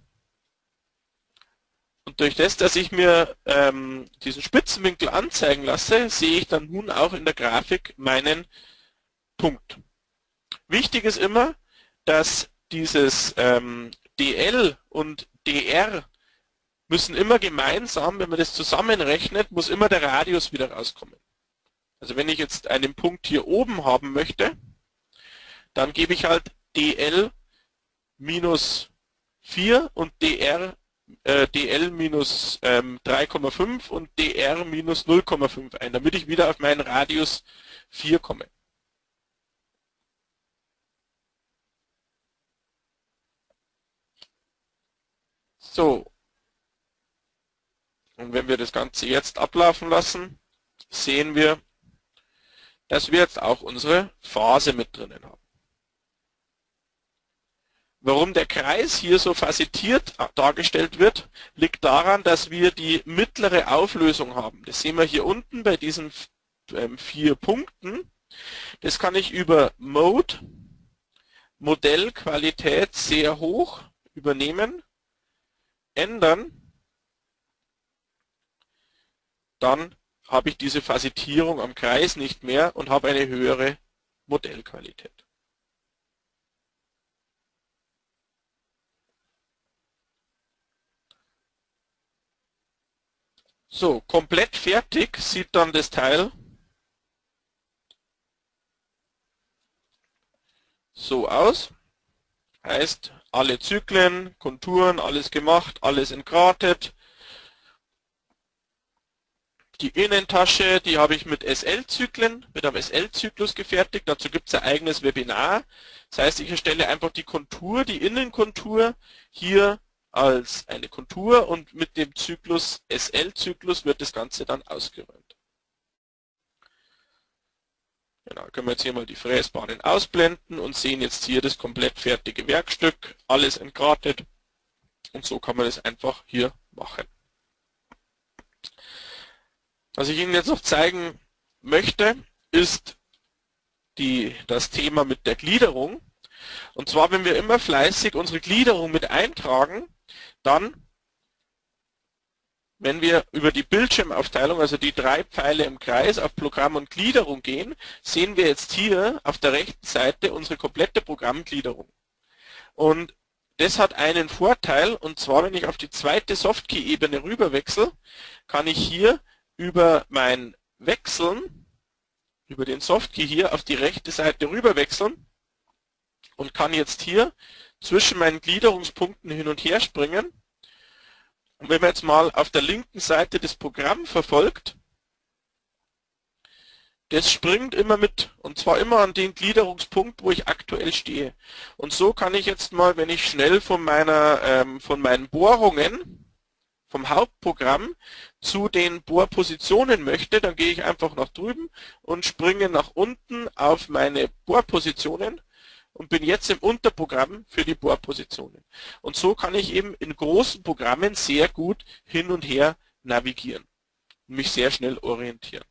Und durch das, dass ich mir diesen Spitzenwinkel anzeigen lasse, sehe ich dann nun auch in der Grafik meinen Punkt. Wichtig ist immer, dass dieses DL und DR müssen immer gemeinsam, wenn man das zusammenrechnet, muss immer der Radius wieder rauskommen. Also wenn ich jetzt einen Punkt hier oben haben möchte, dann gebe ich halt dl minus 4 und dl minus 3,5 und dr minus 0,5 ein, damit ich wieder auf meinen Radius 4 komme. So, und wenn wir das Ganze jetzt ablaufen lassen, sehen wir, dass wir jetzt auch unsere Phase mit drinnen haben. Warum der Kreis hier so facettiert dargestellt wird, liegt daran, dass wir die mittlere Auflösung haben. Das sehen wir hier unten bei diesen 4 Punkten. Das kann ich über Mode, Modellqualität sehr hoch übernehmen, ändern, dann habe ich diese Facettierung am Kreis nicht mehr und habe eine höhere Modellqualität. So, komplett fertig sieht dann das Teil so aus. Heißt, alle Zyklen, Konturen, alles gemacht, alles entgratet. Die Innentasche, die habe ich mit SL-Zyklen, mit einem SL-Zyklus gefertigt. Dazu gibt es ein eigenes Webinar. Das heißt, ich erstelle einfach die Kontur, die Innenkontur hier als eine Kontur und mit dem Zyklus SL-Zyklus wird das Ganze dann ausgeräumt. Genau, können wir jetzt hier mal die Fräsbahnen ausblenden und sehen jetzt hier das komplett fertige Werkstück, alles entgratet und so kann man das einfach hier machen. Was ich Ihnen jetzt noch zeigen möchte, ist das Thema mit der Gliederung. Und zwar, wenn wir immer fleißig unsere Gliederung mit eintragen, dann, wenn wir über die Bildschirmaufteilung, also die 3 Pfeile im Kreis, auf Programm und Gliederung gehen, sehen wir jetzt hier auf der rechten Seite unsere komplette Programmgliederung. Und das hat einen Vorteil, und zwar, wenn ich auf die zweite Softkey-Ebene rüberwechsle, kann ich hier über mein Wechseln, über den Softkey hier auf die rechte Seite rüber wechseln und kann jetzt hier zwischen meinen Gliederungspunkten hin und her springen. Und wenn man jetzt mal auf der linken Seite das Programm verfolgt, das springt immer mit, und zwar immer an den Gliederungspunkt, wo ich aktuell stehe. Und so kann ich jetzt mal, wenn ich schnell von meinen Bohrungen, vom Hauptprogramm zu den Bohrpositionen möchte, dann gehe ich einfach nach drüben und springe nach unten auf meine Bohrpositionen und bin jetzt im Unterprogramm für die Bohrpositionen. Und so kann ich eben in großen Programmen sehr gut hin und her navigieren und mich sehr schnell orientieren.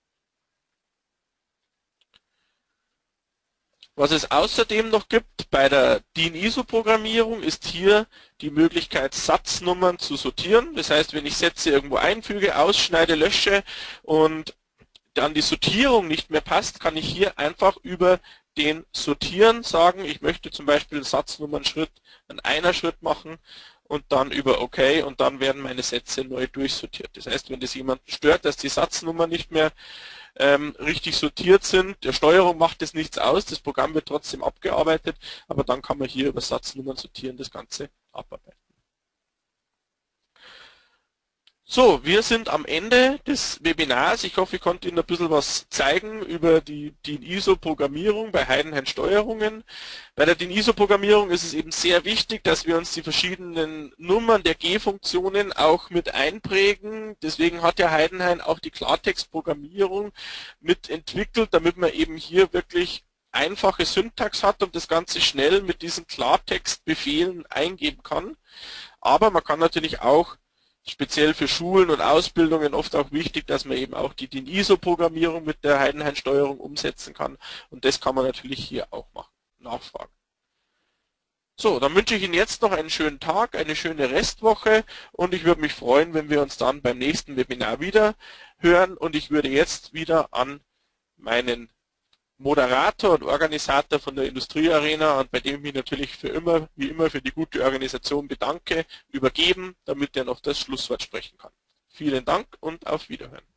Was es außerdem noch gibt bei der DIN-ISO-Programmierung ist hier die Möglichkeit, Satznummern zu sortieren. Das heißt, wenn ich Sätze irgendwo einfüge, ausschneide, lösche und dann die Sortierung nicht mehr passt, kann ich hier einfach über den Sortieren sagen, ich möchte zum Beispiel einen Satznummernschritt an einer Schritt machen und dann über OK und dann werden meine Sätze neu durchsortiert. Das heißt, wenn das jemanden stört, dass die Satznummern nicht mehr richtig sortiert sind, der Steuerung macht das nichts aus, das Programm wird trotzdem abgearbeitet, aber dann kann man hier über Satznummern sortieren das Ganze abarbeiten. So, wir sind am Ende des Webinars. Ich hoffe, ich konnte Ihnen ein bisschen was zeigen über die DIN-ISO-Programmierung bei Heidenhain Steuerungen. Bei der DIN-ISO-Programmierung ist es eben sehr wichtig, dass wir uns die verschiedenen Nummern der G-Funktionen auch mit einprägen. Deswegen hat ja Heidenhain auch die Klartext-Programmierung mitentwickelt, damit man eben hier wirklich einfache Syntax hat und das Ganze schnell mit diesen Klartextbefehlen eingeben kann. Aber man kann natürlich auch speziell für Schulen und Ausbildungen oft auch wichtig, dass man eben auch die DIN-ISO-Programmierung mit der Heidenhain-Steuerung umsetzen kann. Und das kann man natürlich hier auch machen. Nachfragen. So, dann wünsche ich Ihnen jetzt noch einen schönen Tag, eine schöne Restwoche und ich würde mich freuen, wenn wir uns dann beim nächsten Webinar wieder hören und ich würde jetzt wieder an meinen Moderator und Organisator von der Industriearena und bei dem ich mich natürlich wie immer für die gute Organisation bedanke, übergeben, damit er noch das Schlusswort sprechen kann. Vielen Dank und auf Wiederhören.